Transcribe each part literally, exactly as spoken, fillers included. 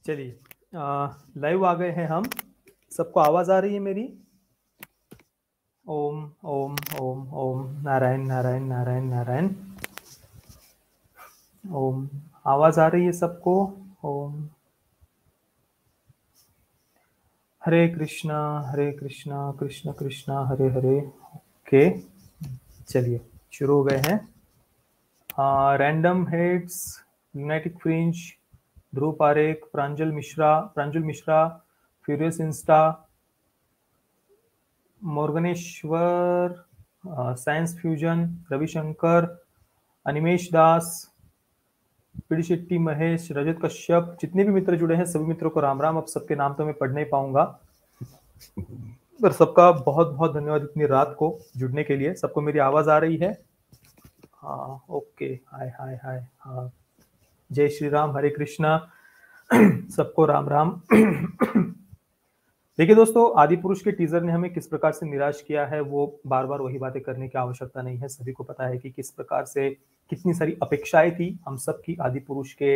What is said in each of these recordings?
चलिए लाइव आ गए हैं हम। सबको आवाज आ रही है मेरी? ओम ओम ओम ओम नारायण नारायण नारायण नारायण। ओम, आवाज आ रही है सबको? ओम। हरे कृष्णा हरे कृष्णा कृष्ण कृष्णा हरे हरे। ओके, चलिए शुरू हो गए हैं। Random heads, united fringe, Dhruv Parekh, Pranjal Mishra Pranjal Mishra furious insta, Morganeshwar, science fusion, Ravishankar, Animesh Das, PD Shetty, Mahesh, Rajat Kashyap, जितने भी मित्र जुड़े हैं सभी मित्रों को राम राम। अब सबके नाम तो मैं पढ़ नहीं पाऊंगा, पर सबका बहुत बहुत धन्यवाद इतनी रात को जुड़ने के लिए। सबको मेरी आवाज आ रही है? हाँ, ओके, हाय हाय हाय। हाँ, जय श्री राम, हरे कृष्णा, सबको राम राम। देखिए दोस्तों, आदि पुरुष के टीजर ने हमें किस प्रकार से निराश किया है, वो बार बार वही बातें करने की आवश्यकता नहीं है। सभी को पता है कि किस प्रकार से कितनी सारी अपेक्षाएं थी हम सब की आदि पुरुष के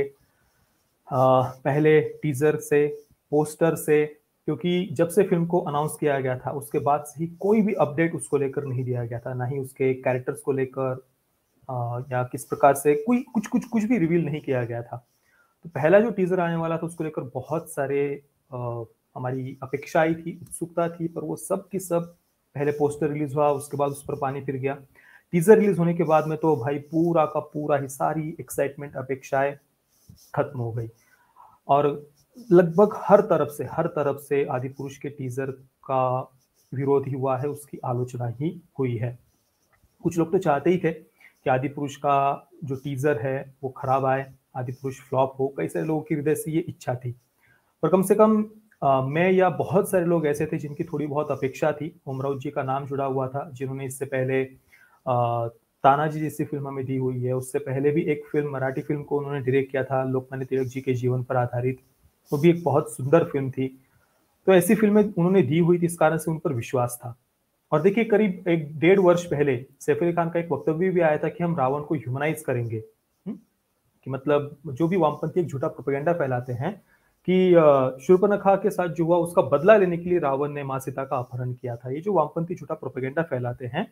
आ, पहले टीजर से, पोस्टर से। क्योंकि जब से फिल्म को अनाउंस किया गया था उसके बाद से ही कोई भी अपडेट उसको लेकर नहीं दिया गया था, ना ही उसके कैरेक्टर्स को लेकर या किस प्रकार से कोई कुछ कुछ कुछ भी रिवील नहीं किया गया था। तो पहला जो टीजर आने वाला था उसको लेकर बहुत सारे आ, हमारी अपेक्षाएं थी, उत्सुकता थी, पर वो सब की सब पहले पोस्टर रिलीज हुआ, उसके बाद उस पर पानी फिर गया। टीजर रिलीज होने के बाद में तो भाई पूरा का पूरा ही सारी एक्साइटमेंट, अपेक्षाएं खत्म हो गई। और लगभग हर तरफ से हर तरफ से आदि पुरुष के टीजर का विरोध ही हुआ है, उसकी आलोचना ही हुई है। कुछ लोग तो चाहते ही थे कि आदि पुरुष का जो टीजर है वो खराब आए, आदि पुरुष फ्लॉप हो। कई सारे लोगों की हृदय से ये इच्छा थी, पर कम से कम आ, मैं या बहुत सारे लोग ऐसे थे जिनकी थोड़ी बहुत अपेक्षा थी। ओमराव जी का नाम जुड़ा हुआ था, जिन्होंने इससे पहले आ, तानाजी जैसी फिल्म हमें दी हुई है। उससे पहले भी एक फिल्म, मराठी फिल्म को उन्होंने डायरेक्ट किया था, लोकमान्य तिलक जी के जीवन पर आधारित। वो भी एक बहुत सुंदर फिल्म थी। तो ऐसी फिल्में उन्होंने दी हुई थी, इस कारण से उन पर विश्वास था। और देखिए, करीब एक डेढ़ वर्ष पहले सैफ अली खान का एक वक्तव्य भी आया था कि हम रावण को ह्यूमनाइज करेंगे। हुँ? कि मतलब जो भी वामपंथी एक झूठा प्रोपेगेंडा फैलाते हैं कि शूर्पणखा के साथ जो हुआ उसका बदला लेने के लिए रावण ने मां सीता का अपहरण किया था, ये जो वामपंथी झूठा प्रोपेगेंडा फैलाते हैं,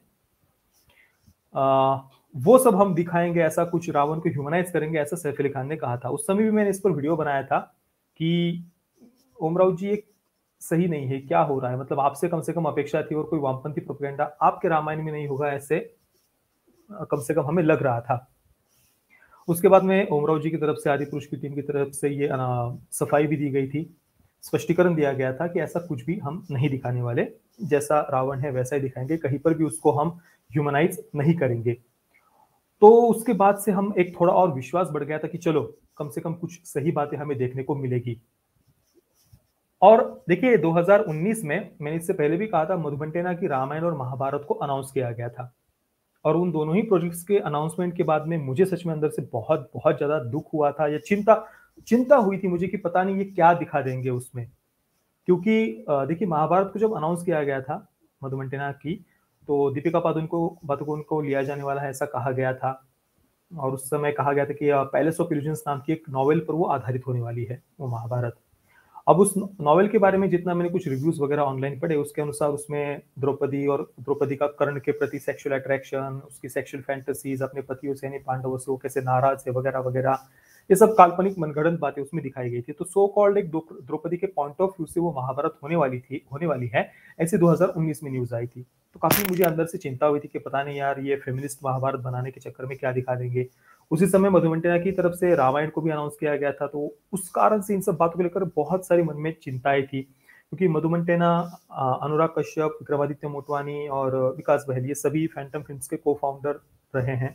आ, वो सब हम दिखाएंगे, ऐसा कुछ रावण को ह्यूमनाइज करेंगे, ऐसा सैफ अली खान ने कहा था। उस समय भी मैंने इस पर वीडियो बनाया था कि ओमराव जी एक सही नहीं है, क्या हो रहा है, मतलब आपसे कम से कम अपेक्षा थी और कोई वामपंथी प्रोपेगेंडा आपके रामायण में नहीं होगा, ऐसे कम से कम हमें लग रहा था। उसके बाद में ओमराव जी की तरफ से, आदि पुरुष की टीम की तरफ से ये सफाई भी दी गई थी, स्पष्टीकरण दिया गया था कि ऐसा कुछ भी हम नहीं दिखाने वाले, जैसा रावण है वैसा ही दिखाएंगे, कहीं पर भी उसको हम ह्यूमनाइज नहीं करेंगे। तो उसके बाद से हम एक थोड़ा और विश्वास बढ़ गया था कि चलो कम से कम कुछ सही बातें हमें देखने को मिलेगी। और देखिए, दो हज़ार उन्नीस में मैंने इससे पहले भी कहा था, मधुमंटेना की रामायण और महाभारत को अनाउंस किया गया था। और उन दोनों ही प्रोजेक्ट्स के अनाउंसमेंट के बाद में मुझे सच में अंदर से बहुत बहुत ज्यादा दुख हुआ था, या चिंता चिंता हुई थी मुझे कि पता नहीं ये क्या दिखा देंगे उसमें। क्योंकि देखिए, महाभारत को जब अनाउंस किया गया था मधुमंटेना की, तो दीपिका पादुकोण को पादुकोण को लिया जाने वाला है ऐसा कहा गया था। और उस समय कहा गया था कि पैलेस ऑफ इल्यूजन्स नाम की एक नॉवेल पर वो आधारित होने वाली है वो महाभारत। अब उस नॉवेल के बारे में जितना मैंने कुछ रिव्यूज वगैरह ऑनलाइन पढ़े, उसके अनुसार उसमें द्रौपदी और द्रौपदी का कर्ण के प्रति सेक्सुअल अट्रैक्शन, उसकी सेक्सुअल फैंटेसीज, अपने पतियों से यानी पांडवों से वो कैसे नाराज है वगैरह वगैरह, ये सब काल्पनिक मनगढ़ंत बातें उसमें दिखाई गई थी। तो सो कॉल्ड एक द्रौपदी के पॉइंट ऑफ व्यू से वो महाभारत होने वाली थी होने वाली है ऐसी दो हज़ार उन्नीस में न्यूज आई थी। तो काफी मुझे अंदर से चिंता हुई थी कि पता नहीं यार, ये फेमिनिस्ट महाभारत बनाने के चक्कर में क्या दिखा देंगे। उसी समय मधुमंटेना की तरफ से रामायण को भी अनाउंस किया गया था, तो उस कारण से इन सब बातों को लेकर बहुत सारी मन में चिंताएं थी। क्योंकि मधुमंटेना, अनुराग कश्यप, विक्रमादित्य मोटवानी और विकास बहल, ये सभी फैंटम फिल्म्स के को फाउंडर रहे हैं।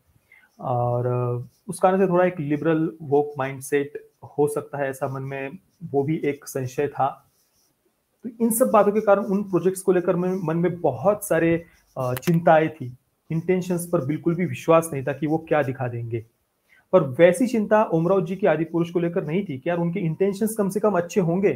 और उस कारण से थोड़ा एक लिबरल वोक माइंडसेट हो सकता है ऐसा मन में, वो भी एक संशय था। तो इन सब बातों के कारण उन प्रोजेक्ट्स को लेकर मन में बहुत सारे चिंताएं थी। इंटेंशंस पर बिल्कुल भी विश्वास नहीं था कि वो क्या दिखा देंगे। पर वैसी चिंता ओमराव जी के आदि पुरुष को लेकर नहीं थी कि यार उनके इंटेंशंस कम से कम अच्छे होंगे।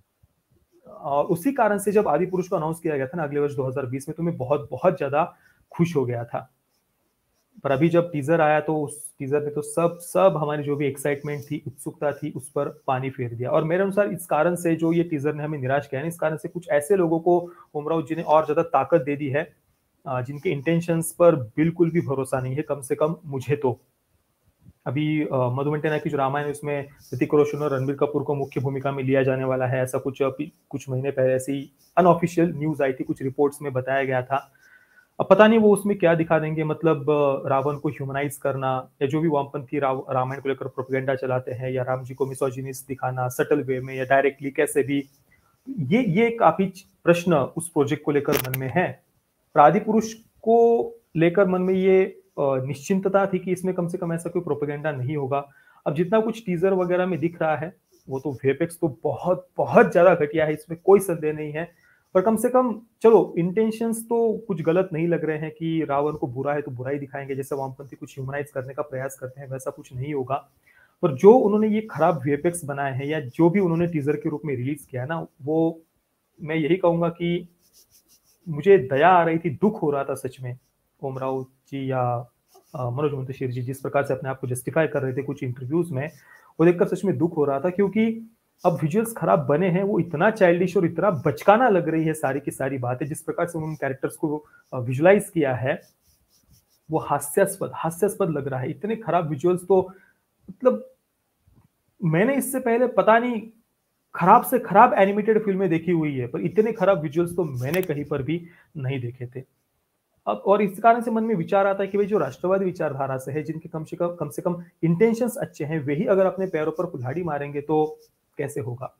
और उसी कारण से जब आदि पुरुष को अनाउंस किया गया था ना अगले वर्ष दो हज़ार बीस में, तो मैं बहुत बहुत ज्यादा खुश हो गया था। पर अभी जब टीजर आया तो उस टीजर ने तो सब सब हमारी जो भी एक्साइटमेंट थी, उत्सुकता थी, उस पर पानी फेर दिया। और मेरे अनुसार इस कारण से जो ये टीजर ने हमें निराश किया है, इस कारण से कुछ ऐसे लोगों को ओमराव जी ने और ज्यादा ताकत दे दी है जिनके इंटेंशंस पर बिल्कुल भी भरोसा नहीं है, कम से कम मुझे तो। अभी मधु मंटेना की जो रामायण है उसमें ऋतिक रोशन और रणबीर कपूर को मुख्य भूमिका में लिया जाने वाला है, ऐसा कुछ कुछ महीने पहले ऐसी अनऑफिशियल न्यूज आई थी, कुछ रिपोर्ट्स में बताया गया था। अब पता नहीं वो उसमें क्या दिखा देंगे, मतलब रावण को ह्यूमनाइज करना, या जो भी वामपंथी रामायण को लेकर प्रोपेगेंडा चलाते हैं, या राम जी को मिसोजिनिस्ट दिखाना सटल वे में या डायरेक्टली, कैसे भी, ये ये काफी प्रश्न उस प्रोजेक्ट को लेकर मन में है। आदिपुरुष को लेकर मन में ये निश्चिंतता थी कि इसमें कम से कम ऐसा कोई प्रोपेगेंडा नहीं होगा। अब जितना कुछ टीजर वगैरह में दिख रहा है वो तो वीएफएक्स तो बहुत बहुत ज्यादा घटिया है, इसमें कोई संदेह नहीं है, पर कम से कम चलो इंटेंशंस तो कुछ गलत नहीं लग रहे हैं कि रावण को बुरा है तो बुरा ही दिखाएंगे, जैसे वामपंथी कुछ ह्यूमनाइज करने का प्रयास करते हैं वैसा कुछ नहीं होगा। पर जो उन्होंने ये खराब वीएफएक्स बनाए हैं या जो भी उन्होंने टीजर के रूप में रिलीज किया ना, वो मैं यही कहूंगा कि मुझे दया आ रही थी, दुख हो रहा था सच में। ओमराव जी या मनोज मुंतशिर जी जिस प्रकार से अपने आप को जस्टिफाई कर रहे थे कुछ इंटरव्यूज में, वो देखकर सच में दुख हो रहा था, क्योंकि अब विजुअल्स खराब बने हैं, वो इतना चाइल्डिश और इतना बचकाना लग रही है सारी की सारी बातें, जिस प्रकार से उन्होंने कैरेक्टर्स को विजुलाइज किया है वो हास्यास्पद हास्यास्पद लग रहा है। इतने खराब विजुअल्स तो मतलब मैंने इससे पहले पता नहीं खराब से खराब एनिमेटेड फिल्में देखी हुई है, पर इतने खराब विजुअल्स तो मैंने कहीं पर भी नहीं देखे थे। अब और इस कारण से मन में विचार आता है कि भाई जो राष्ट्रवादी विचारधारा से है, जिनके कम से कम कम से कम इंटेंशंस अच्छे हैं, वही अगर अपने पैरों पर कुल्हाड़ी मारेंगे तो कैसे होगा।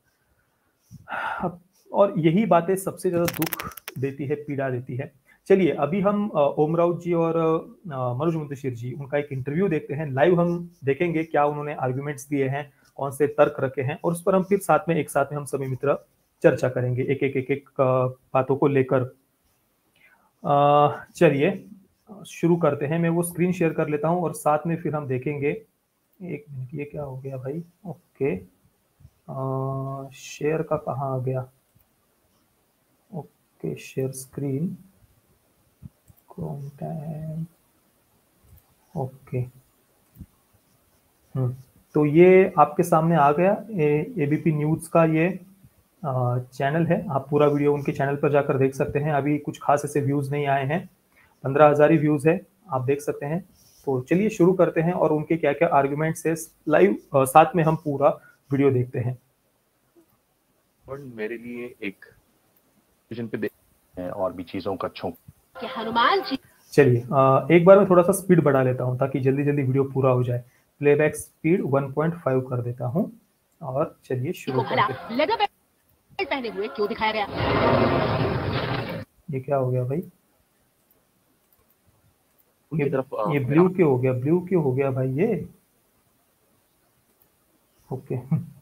और यही बातें सबसे ज्यादा दुख देती है, पीड़ा देती है। चलिए अभी हम ओमराव जी और मनोज मुंतशिर जी उनका एक इंटरव्यू देखते हैं, लाइव हम देखेंगे क्या उन्होंने आर्गुमेंट्स दिए हैं, कौन से तर्क रखे हैं, और उस पर हम फिर साथ में एक साथ में हम सभी मित्र चर्चा करेंगे एक एक एक एक बातों को लेकर। चलिए शुरू करते हैं। मैं वो स्क्रीन शेयर कर लेता हूं और साथ में फिर हम देखेंगे। एक मिनट, ये क्या हो गया भाई? ओके, शेयर का कहाँ आ गया? Okay, share screen, Chrome tab, okay. Hmm तो ये आपके सामने आ गया, एबीपी न्यूज का ये चैनल है। आप पूरा वीडियो उनके चैनल पर जाकर देख सकते हैं। अभी कुछ खास ऐसे व्यूज नहीं आए हैं, पंद्रह हजार ही व्यूज है, आप देख सकते हैं। तो चलिए शुरू करते हैं और उनके क्या क्या आर्गुमेंट्स है लाइव साथ में हम पूरा वीडियो देखते हैं। और मेरे लिए एक विजन पे देख और भी चीजों का छौंक हनुमान जी। चलिए एक बार मैं थोड़ा सा स्पीड बढ़ा लेता हूं ताकि जल्दी जल्दी वीडियो पूरा हो जाए। Playback speed one point five कर देता हूं और चलिए शुरू करते हैं। लेदर बेल्ट पहने हुए क्यों दिखाया गया? ये क्या हो गया भाई? ये, तरफ, ये ब्लू क्यों हो गया? ब्लू क्यों हो गया भाई ये? ओके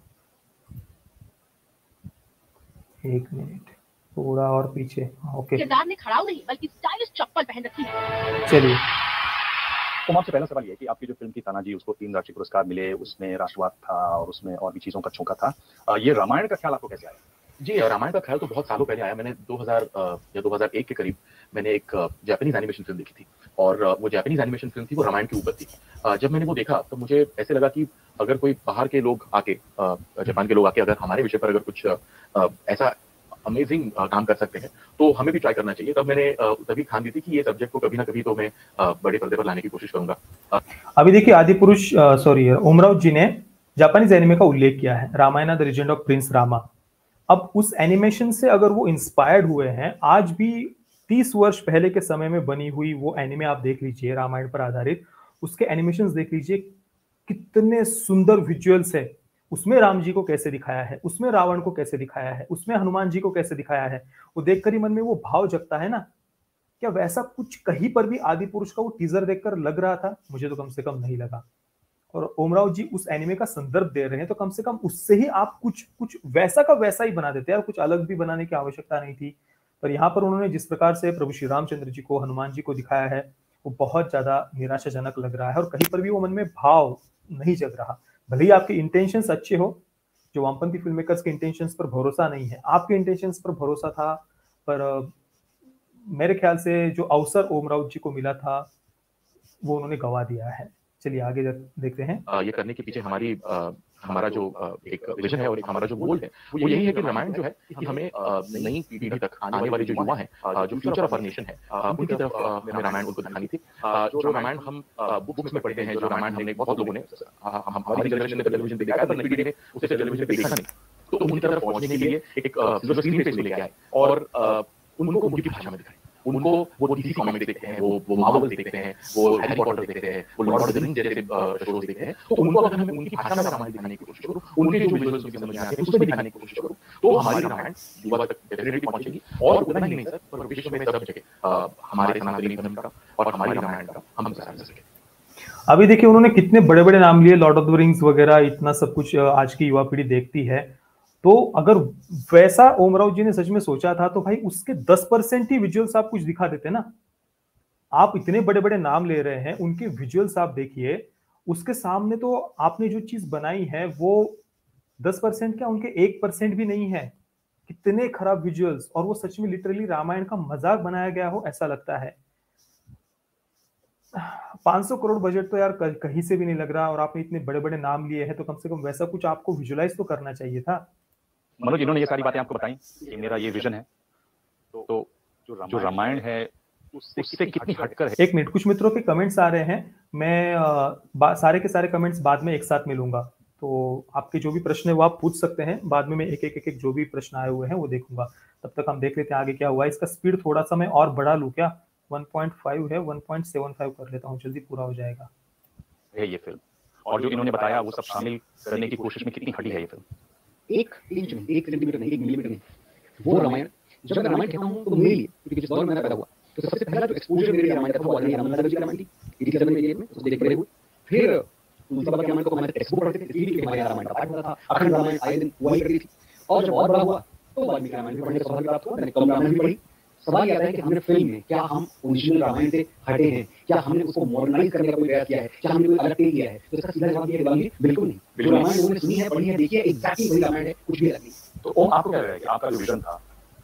एक मिनट, थोड़ा और पीछे। ओके, किरदार ने खड़ाऊ नहीं बल्कि स्टाइलिश चप्पल पहन रखी है। चलिए तो आपसे पहला सवाल ये कि आपकी जो फिल्म थी तानाजी, उसको तीन राष्ट्रीय पुरस्कार मिले, उसमें राष्ट्रवाद था और उसमें और भी चीजों का झोंका था। ये रामायण का ख्याल आपको कैसे आया? जी, रामायण का ख्याल तो बहुत सालों पहले आया। मैंने दो हज़ार या दो हज़ार एक के करीब मैंने एक जापानीज एनिमेशन फिल्म देखी थी और वो जापानीज एनिमेशन फिल्म थी, वो रामायण के ऊपर थी। जब मैंने वो देखा तो मुझे ऐसे लगा कि अगर कोई बाहर के लोग आके, जापान के लोग आके अगर हमारे विषय पर अगर कुछ ऐसा अमेजिंग काम कर सकते हैं तो हमें भी ट्राई करना चाहिए। तब मैंने तभी ठान दी थी कि ये सब्जेक्ट को कभी ना कभी तो मैं बड़े पर्दे पर लाने की कोशिश करूंगा। अभी देखिए आदिपुरुष सॉरी ओमराव जी ने जापानीज एनिमे का उल्लेख किया है, Ramayana the legend of prince Rama. अब उस एनिमेशन से अगर वो इंस्पायर्ड हुए हैं, आज भी तीस वर्ष पहले के समय में बनी हुई वो एनिमे आप देख लीजिए, रामायण पर आधारित उसके एनिमेशंस देख लीजिए, कितने सुंदर विजुअल्स है। उसमें राम जी को कैसे दिखाया है, उसमें रावण को कैसे दिखाया है, उसमें हनुमान जी को कैसे दिखाया है, वो देखकर ही मन में वो भाव जगता है ना। क्या वैसा कुछ कहीं पर भी आदिपुरुष का वो टीजर देखकर लग रहा था? मुझे तो कम से कम नहीं लगा। और ओमराव जी उस एनिमे का संदर्भ दे रहे हैं तो कम से कम उससे ही आप कुछ कुछ वैसा का वैसा ही बना देते हैं, और कुछ अलग भी बनाने की आवश्यकता नहीं थी। पर यहाँ पर उन्होंने जिस प्रकार से प्रभु श्री रामचंद्र जी को, हनुमान जी को दिखाया है, वो बहुत ज्यादा निराशाजनक लग रहा है और कहीं पर भी वो मन में भाव नहीं जग रहा। भले ही आपके इंटेंशंस अच्छे हो, जो वामपंथी फिल्म मेकर्स के इंटेंशंस पर भरोसा नहीं है, आपके इंटेंशंस पर भरोसा था। पर मेरे ख्याल से जो अवसर ओमराव जी को मिला था वो उन्होंने गवा दिया है। चलिए आगे देखते हैं। ये करने के पीछे हमारी हमारा जो एक विजन है और एक हमारा जो गोल है वो यही है कि रामायण जो है कि हमें नई पीढ़ी तक आने वाले जो युवा हैं, जो फ्यूचर ऑफ आवर नेशन है, उनकी तरफ हमें रामायण उनको दिखानी थी। जो रामायण हम बुक्स में पढ़ते हैं, जो रामायण हमने बहुत लोगों ने, हमारी जनरेशन ने टेलीविजन पे देखा है, पर नई पीढ़ी ने उसे टेलीविजन पे देखा नहीं, तो उनकी तरफ पहुंचने के लिए एक स्क्रीन पे लेके आए और उनको उनकी भाषा में दिखाए। उनको वो डीसी कॉमिक्स देखते हैं, वो वो मार्वल देखते हैं, वो हैरी पॉटर देखते हैं, वो लॉर्ड ऑफ द रिंग्स जैसे शोज देखते हैं, तो उनको अगर हमें उनकी भाषा में रामायण दिखाने की कोशिश करूं, उनके जो विजुअल्स उनकी समझ में आते हैं उसमें दिखाने की कोशिश करूं, तो हमारी रामायण युवा तक डेफिनेटली पहुंचेगी। और उतना ही नहीं सर, पर विश्व में सब जगह हमारे सनातनी धर्म का और हमारी रामायण का हम प्रसार कर सकें। अभी देखिए उन्होंने कितने बड़े बड़े नाम लिए, लॉर्ड ऑफ द रिंग्स वगैरह, इतना सब कुछ आज की युवा पीढ़ी देखती है। तो अगर वैसा ओमराव जी ने सच में सोचा था तो भाई उसके दस परसेंट ही विजुअल्स आप कुछ दिखा देते ना। आप इतने बड़े बड़े नाम ले रहे हैं, उनके विजुअल्स आप देखिए, उसके सामने तो आपने जो चीज बनाई है वो दस परसेंट क्या, उनके एक परसेंट भी नहीं है। कितने खराब विजुअल्स, और वो सच में लिटरली रामायण का मजाक बनाया गया हो ऐसा लगता है। पाँच सौ करोड़ बजट तो यार कहीं से भी नहीं लग रहा, और आपने इतने बड़े बड़े नाम लिए हैं तो कम से कम वैसा कुछ आपको विजुअलाइज तो करना चाहिए था। मनोज, इन्होंने ये सारी बातें आपको बताई कि मेरा ये विजन है, तो जो रामायण है उससे कितनी हटकर है। एक मिनट, कुछ मित्रों के कमेंट्स आ रहे हैं, मैं सारे के सारे कमेंट्स बाद में एक साथ मिलूंगा, तो आपके जो भी प्रश्न है वो आप पूछ सकते हैं। बाद में मैं एक एक एक एक जो भी प्रश्न आए हुए हैं वो देखूंगा। तब तक हम देख लेते हैं आगे क्या हुआ। इसका स्पीड थोड़ा सा मैं और बढ़ा लूं क्या, वन पॉइंट फाइव है, वन पॉइंट सेवन फाइव कर लेता हूँ, जल्दी पूरा हो जाएगा। है ये फिल्म, और जो इन्होंने बताया वो सब शामिल करने की कोशिश में कितनी हटी है ये फिल्म। एक इंच नहीं, एक सेंटीमीटर नहीं, एक मिलीमीटर नहीं, वो रामायण। जब मैं रामायण कहता हूँ तो मेरे लिए, क्योंकि जिस दौर में मैं पैदा हुआ, तो सबसे पहला जो एक्सपोजर मेरे लिए रामायण का था वो आदरणीय रामलाल जी की रामायण थी, एटी सेवन में एटी एट में उसको देख रहे हुए। फिर तुलसी बाबा के रामायण को हमारे टेक्स्ट बुक पढ़ते थे, इसलिए हमारे यहाँ रामायण का पाठ होता था, अखंड रामायण आए दिन हुआ ही करती थी। और जब और बड़ा हुआ तो वाल्मीकि रामायण भी पढ़ने का सौभाग्य प्राप्त हुआ, मैंने कम रामायण भी पढ़ी। सवाल यह आता है कि हमने फिल्म में क्या हम ओरिजिनल रामायण से हटे हैं, क्या हमने उसको मॉडर्नाइज करने का कोई प्रयास किया है, क्या हमने कोई अलग टेक किया है? तो इसका सीधा जवाब ये है, बिल्कुल नहीं। जो रामायण लोगों ने सुनी है, पढ़ी है, देखी है, एग्जैक्टली वही रामायण है, कुछ भी अलग नहीं। तो ओम, आपको क्या लगता है कि आपका जो विजन था,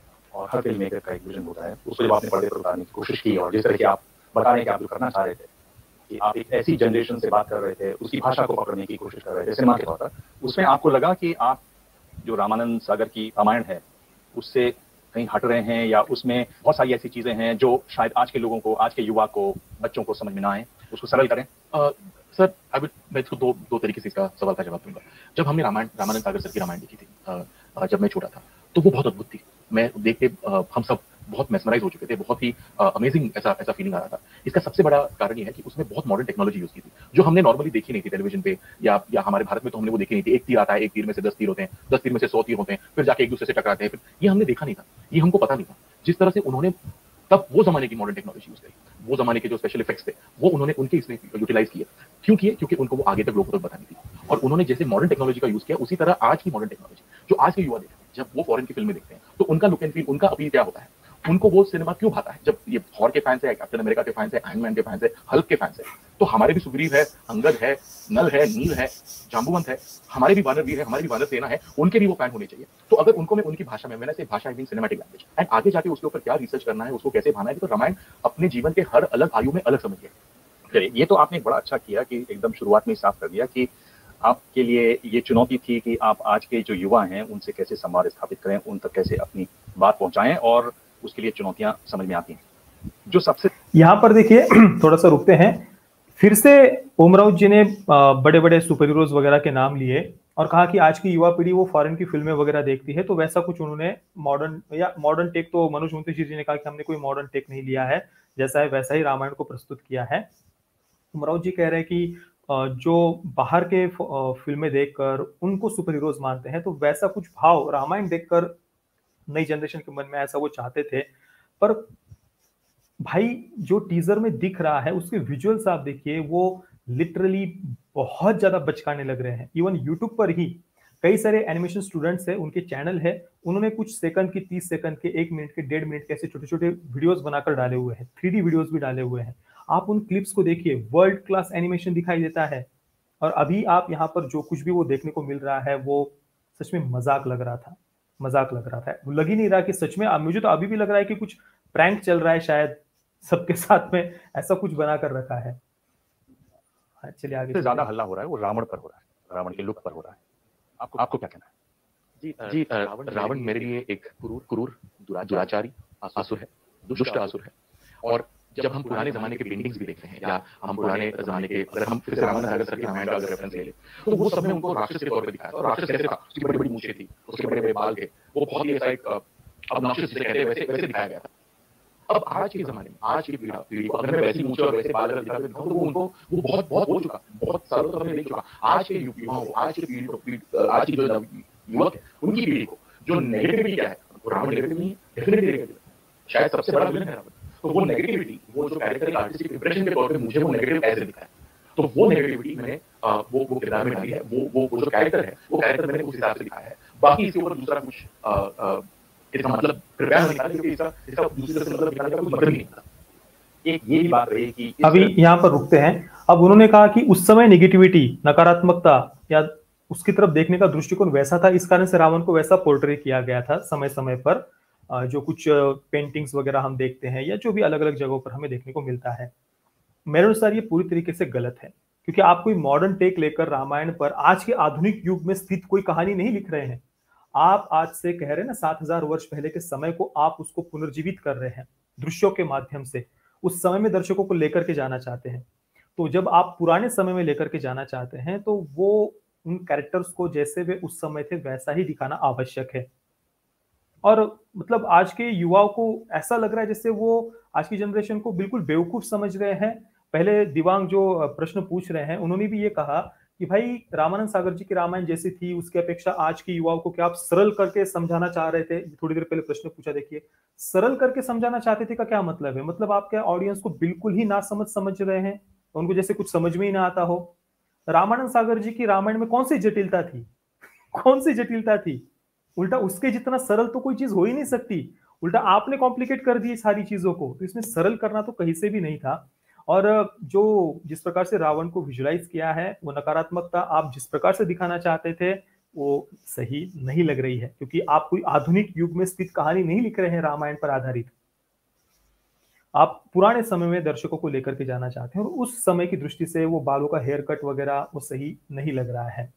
और हर फिल्म मेकर का एक विजन होता है, उसको जब आपने पर्दे पर उतारने की कोशिश की और जिस तरह की आप बता रहे हैं कि आप जो करना चाह रहे थे कि आप एक ऐसी जनरेशन से बात कर रहे थे, उसकी भाषा को पकड़ने की कोशिश कर रहे थे सिनेमा के तौर पर, उसमें आपको लगा कि आप जो रामानंद सागर की रामायण है उससे कहीं हट रहे हैं, या उसमें बहुत सारी ऐसी चीजें हैं जो शायद आज के लोगों को, आज के युवा को, बच्चों को समझ में ना आए, उसको सरल करें? uh, सर आई विल मैं इसको दो दो तरीके से इसका सवाल का जवाब दूंगा। जब हमने रामायण रामानंद सागर सर की रामायण देखी थी uh, uh, जब मैं छोटा था, तो वो बहुत अद्भुत थी। मैं देख के uh, हम सब बहुत मेस्मराइज हो चुके थे, बहुत ही अमेजिंग uh, ऐसा ऐसा फीलिंग आ रहा था। इसका सबसे बड़ा कारण ये है कि उसमें बहुत मॉडर्न टेक्नोलॉजी यूज की थी, जो हमने नॉर्मली देखी नहीं थी टेलीविजन पे, या या हमारे भारत में तो हमने वो देखी नहीं थी। एक तीर आता है, एक तीर में से दस तीर होते हैं, दस तीर में से सौ तीर होते हैं, फिर जाके एक दूसरे से टकराते हैं, फिर ये हमने देखा नहीं था, ये हमको पता नहीं था। जिस तरह से उन्होंने तब वो जमाने की मॉडर्न टेक्नोलॉजी यूज करी, वो जमाने के जो स्पेशल इफेक्ट्स थे वो उन्होंने उनके इसमें यूटिलाइज किए। क्यों किए? क्योंकि उनको वो आगे तक लोगों तक बतानी थी, और उन्होंने जैसे मॉडर्न टेक्नोलॉजी का यूज किया, उसी तरह आज की मॉडर्न टेक्नोलॉजी जो आज के युवा देखते हैं, जब वो फॉरेन की फिल्में देखते हैं तो उनका लुक एंड फील, उनका अपील क्या होता है, उनको वो सिनेमा क्यों भाता है? जब ये थॉर के फैंस है, कैप्टन अमेरिका के फैंस है, आयरन मैन के फैंस है, हल्क के फैंस है, तो हमारे भी सुग्रीव है, अंगद है, नल है, नील है, जाम्बुवंत है, हमारे भी वानर वीर है, हमारी भी वानर सेना है, उनके भी वो फैन होने चाहिए। तो अगर उनको मैं उनकी भाषा में, मैंने से भाषा I mean cinematic language, and आगे जाके उसके ऊपर क्या रिसर्च करना है, उसको कैसे भाना है, तो रामायण अपने जीवन के हर अलग आयु में अलग समझिए। चलिए, ये तो आपने बड़ा अच्छा किया कि एकदम शुरुआत में साफ कर दिया कि आपके लिए ये चुनौती थी कि आप आज के जो युवा हैं उनसे कैसे संवाद स्थापित करें, उन तक कैसे अपनी बात पहुंचाएं, और उसके लिए चुनौतियां समझ में आती हैं। जो सबसे यहाँ पर देखिए थोड़ा सा रुकते हैं, फिर से ओमराव जी ने बड़े बड़े सुपर हीरोज वगैरह के नाम लिए और कहा कि आज की युवा पीढ़ी वो फॉरेन की फिल्में वगैरह देखती है, तो वैसा कुछ उन्होंने मॉडर्न या मॉडर्न टेक, तो मनोज मुंशी जी ने कहा कि हमने कोई मॉडर्न टेक नहीं लिया है, जैसा है वैसा ही रामायण को प्रस्तुत किया है। ओमराव जी कह रहे हैं कि जो बाहर के फिल्में देखकर उनको सुपर हीरोज मानते हैं, तो वैसा कुछ भाव रामायण देखकर नई जनरेशन के मन में ऐसा वो चाहते थे। पर भाई जो टीजर में दिख रहा है उसके विजुअल्स आप देखिए, वो लिटरली बहुत ज्यादा बचकाने लग रहे हैं। इवन यूट्यूब पर ही कई सारे एनिमेशन स्टूडेंट्स हैं, उनके चैनल है, उन्होंने कुछ सेकंड की, तीस सेकंड के, एक मिनट के, डेढ़ मिनट के ऐसे छोटे छोटे वीडियोस बनाकर डाले हुए हैं, थ्री डी वीडियोस भी डाले हुए हैं। आप उन क्लिप्स को देखिए, वर्ल्ड क्लास एनिमेशन दिखाई देता है। और अभी आप यहाँ पर जो कुछ भी वो देखने को मिल रहा है वो सच में मजाक लग रहा था, मजाक लग रहा था। लग ही नहीं रहा कि सच में, मुझे तो अभी भी लग रहा है कि कुछ प्रैंक चल रहा है शायद, सबके साथ में ऐसा कुछ बना कर रखा है। चलिए आगे। सबसे ज्यादा हल्ला हो रहा है वो रावण पर हो रहा है, रावण के लुक पर हो रहा है। आपको आपको क्या कहना है? जी जी रावण मेरे लिए एक क्रूर क्रूर दुराचारी आसुर है, दुष्ट आसुर है। और जब हम पुराने जमाने के पेंटिंग्स भी देखते हैं या हम पुराने जमाने के, अगर हम फिर से रामायण सागर सर के रामायण का अगर रेफरेंस ले लें, तो वो सब में उनको राक्षस के तौर पे दिखाया था। और राक्षस कैसे था? उसकी बड़ी बड़ी मूंछें थी, उसके बड़े बड़े बाल थे, वो बहुत ही ऐसा एक obnoxious जिसे कहते हैं वैसे वैसे दिखाया गया था। अब आज के जमाने में, आज की पीढ़ी पीढ़ी को अगर मैं वैसी मूंछें और वैसे बाल अगर दिखा दिखाऊं, तो वो उनको वो बहुत बहुत हो चुका, बहुत सालों तक हमें ले चुका। आज के युवाओं को, आज की पीढ़ी को, आज की जो युवक है उनकी पीढ़ी को जो नेगेटिविटी क्या है, वो रावण नेगेटिव नहीं है, डेफिनेटली नेगेटिव है, शायद सबसे बड़ा विलन है रावण। तो वो नेगेटिविटी, वो जो कैरेक्टर का आर्टिस्टिक इंप्रेशन के तौर पे मुझे वो नेगेटिव ऐसे दिखा है, तो वो नेगेटिविटी मैंने वो वो किरदार में डाली है, वो वो वो जो कैरेक्टर है वो कैरेक्टर मैंने उस हिसाब से दिखाया है। बाकी इसके ऊपर दूसरा कुछ इसका मतलब कृपया न निकालें, क्योंकि इसका इसका दूसरी तरफ से मतलब निकालने का कोई मतलब नहीं होता। एक ये भी बात रही कि अभी यहाँ पर रुकते हैं। अब उन्होंने कहा कि उस समय नेगेटिविटी, नकारात्मकता या उसकी तरफ देखने का दृष्टिकोण वैसा था, इस कारण से रावण को वैसा पोर्ट्रे किया गया था समय समय पर। जो कुछ पेंटिंग्स वगैरह हम देखते हैं या जो भी अलग अलग जगहों पर हमें देखने को मिलता है, मेरे अनुसार ये पूरी तरीके से गलत है। क्योंकि आप कोई मॉडर्न टेक लेकर रामायण पर आज के आधुनिक युग में स्थित कोई कहानी नहीं लिख रहे हैं। आप आज से कह रहे हैं ना, सात हजार वर्ष पहले के समय को आप उसको पुनर्जीवित कर रहे हैं दृश्यों के माध्यम से, उस समय में दर्शकों को लेकर के जाना चाहते हैं। तो जब आप पुराने समय में लेकर के जाना चाहते हैं, तो वो उन कैरेक्टर्स को जैसे वे उस समय थे वैसा ही दिखाना आवश्यक है। और मतलब आज के युवाओं को ऐसा लग रहा है जैसे वो आज की जनरेशन को बिल्कुल बेवकूफ समझ रहे हैं। पहले दिवांग जो प्रश्न पूछ रहे हैं, उन्होंने भी ये कहा कि भाई रामानंद सागर जी की रामायण जैसी थी, उसकी अपेक्षा आज के युवाओं को क्या आप सरल करके समझाना चाह रहे थे? थोड़ी देर पहले प्रश्न पूछा, देखिए सरल करके समझाना चाहते थे का क्या मतलब है? मतलब आप क्या ऑडियंस को बिल्कुल ही ना समझ समझ रहे हैं, उनको जैसे कुछ समझ में ही ना आता हो। रामानंद सागर जी की रामायण में कौन सी जटिलता थी? कौन सी जटिलता थी? उल्टा उसके जितना सरल तो कोई चीज हो ही नहीं सकती, उल्टा आपने कॉम्प्लिकेट कर दी सारी चीजों को। तो इसमें सरल करना तो कहीं से भी नहीं था। और जो जिस प्रकार से रावण को विजुलाइज किया है, वो नकारात्मकता आप जिस प्रकार से दिखाना चाहते थे वो सही नहीं लग रही है। क्योंकि आप कोई आधुनिक युग में स्थित कहानी नहीं लिख रहे हैं रामायण पर आधारित, आप पुराने समय में दर्शकों को लेकर के जाना चाहते हैं। और उस समय की दृष्टि से वो बालों का हेयर कट वगैरह वो सही नहीं लग रहा है।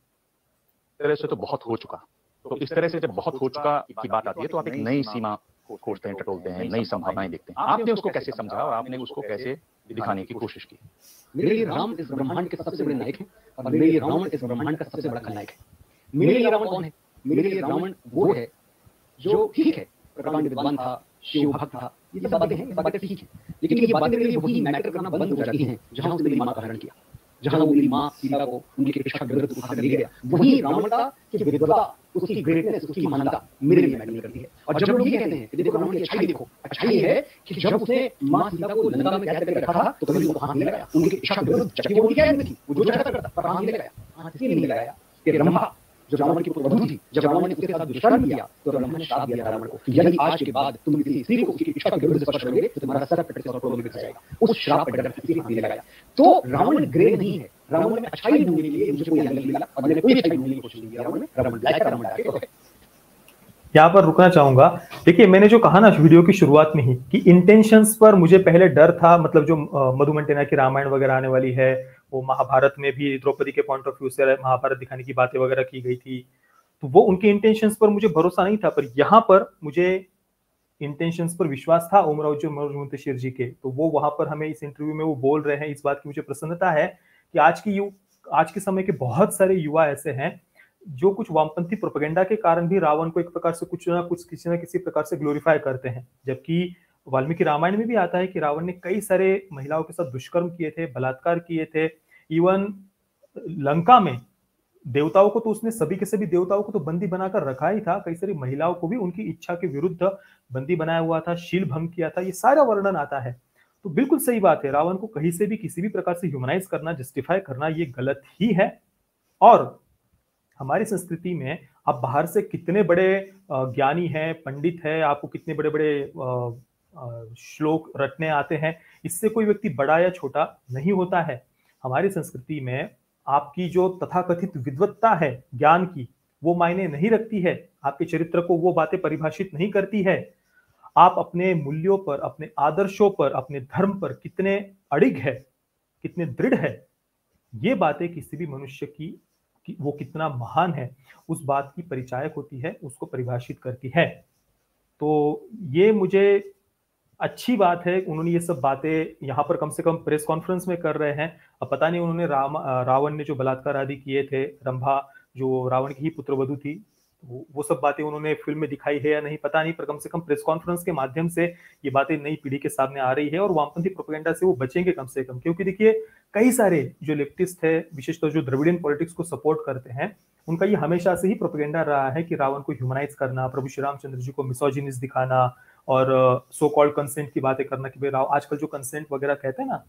तरह से तो बहुत हो चुका, तो इस तरह से जब बहुत हो चुका की बात आती है, तो आप एक नई सीमा खोजते हैं, टटोलते हैं, नई संभावनाएं देखते हैं। आपने उसको कैसे समझा और आपने उसको कैसे दिखाने की कोशिश की? मेरे लिए राम इस ब्रह्मांड के सबसे बड़े नायक हैं और मेरे लिए रावण इस ब्रह्मांड का सबसे बड़ा खलनायक है। मेरे लिए रावण कौन है? मेरे लिए रावण वो है जो ठीक है, प्रकांड विद्वान था, शिव भक्त था, ये सब बातें हैं, ये बातें ठीक है, लेकिन ये बातें मेरे लिए वही मैटर करना बंद हो जाती हैं जहां उसने मेरी मां का हरण किया, जहां वो मेरी मां सीता को उनके इच्छा विरुद्ध उठाकर ले गया। वही रावण का की विद्वता, उसकी ग्रेटनेस, उसकी महानता मेरे लिए मैटर करती है। और जब लोग ये कहते हैं कि देखो रावण की अच्छाई देखो, अच्छाई है कि जब उसने मां सीता को लंका में कैद करके रखा था तो कभी उसको हाथ नहीं लगाया उनके इच्छा विरुद्ध, जबकि वो क्या थी, वो जो चाहता करता पर हाथ नहीं लगाया। हाथ इसलिए नहीं लगाया कि ब्रह्मा जो रावण की पुत्रवधू थी, जब रावण ने उसके साथ दुष्कर्म किया तो ब्रह्मा ने श्राप दिया रावण को कि यदि आज के बाद तुम किसी स्त्री को उसकी इच्छा के विरुद्ध स्पर्श करोगे तो तुम्हारा सर कट और क्रोध गिर जाएगा। उस श्राप पर डर इसलिए हाथ नहीं लगाया। तो रावण ग्रे नहीं है, रावण में अच्छाई ढूंढने के लिए मुझे कोई एंगल मिला और मैंने कोई अच्छाई ढूंढने की कोशिश नहीं की रावण में। रावण ब्लैक, रावण डार्क है। यहाँ पर रुकना चाहूंगा। देखिए मैंने जो कहा ना वीडियो की शुरुआत में ही कि इंटेंशंस पर मुझे पहले डर था, मतलब जो मधु मंटेना की रामायण वगैरह आने वाली है, वो महाभारत में भी द्रौपदी के पॉइंट ऑफ व्यू से महाभारत दिखाने की बातें वगैरह की गई थी, तो वो उनके इंटेंशंस पर मुझे भरोसा नहीं था। पर यहाँ पर मुझे इंटेंशंस पर विश्वास था ओमराव जी मनोज मुंतशिर जी के। तो वो वहां पर हमें इस इंटरव्यू में वो बोल रहे हैं, इस बात की मुझे प्रसन्नता है कि आज की यु आज के समय के बहुत सारे युवा ऐसे हैं जो कुछ वामपंथी प्रोपेगेंडा के कारण भी रावण को एक प्रकार से कुछ ना कुछ किसी ना किसी प्रकार से ग्लोरीफाई करते हैं। जबकि वाल्मीकि रामायण में भी आता है कि रावण ने कई सारे महिलाओं के साथ दुष्कर्म किए थे, बलात्कार किए थे। इवन लंका में देवताओं को तो उसने सभी के सभी देवताओं को तो बंदी बनाकर रखा ही था, कई सारी महिलाओं को भी उनकी इच्छा के विरुद्ध बंदी बनाया हुआ था, शील भंग किया था, ये सारा वर्णन आता है। तो बिल्कुल सही बात है, रावण को कहीं से भी किसी भी प्रकार से ह्यूमनाइज करना, जस्टिफाई करना ये गलत ही है। और हमारी संस्कृति में आप बाहर से कितने बड़े ज्ञानी हैं, पंडित है, आपको कितने बड़े बड़े श्लोक रटने आते हैं, इससे कोई व्यक्ति बड़ा या छोटा नहीं होता है। हमारी संस्कृति में आपकी जो तथाकथित विद्वत्ता है ज्ञान की, वो मायने नहीं रखती है, आपके चरित्र को वो बातें परिभाषित नहीं करती है। आप अपने मूल्यों पर, अपने आदर्शों पर, अपने धर्म पर कितने अड़िग है, कितने दृढ़ है, ये बातें किसी भी मनुष्य की कि वो कितना महान है उस बात की परिचायक होती है, उसको परिभाषित करती है। तो ये मुझे अच्छी बात है, उन्होंने ये सब बातें यहाँ पर कम से कम प्रेस कॉन्फ्रेंस में कर रहे हैं। अब पता नहीं उन्होंने राम रावण ने जो बलात्कार आदि किए थे, रंभा जो रावण की ही पुत्रवधू थी, वो, वो सब बातें उन्होंने फिल्म में दिखाई है या नहीं पता नहीं, पर कम से कम प्रेस कॉन्फ्रेंस के माध्यम से ये बातें नई पीढ़ी के सामने आ रही है और वामपंथी प्रोपेगेंडा से वो बचेंगे कम से कम। क्योंकि देखिए कई सारे जो लेफ्टिस्ट है, विशेषतः जो द्रविडियन पॉलिटिक्स को सपोर्ट करते हैं, उनका ये हमेशा से ही प्रोपेगेंडा रहा है कि रावण को ह्यूमनाइज करना, प्रभु श्री रामचंद्र जी को मिसोजिनिस्ट दिखाना और सो कॉल्ड कंसेंट की बातें करना कि भाई राव आजकल जो कंसेंट वगैरह कहते हैं ना,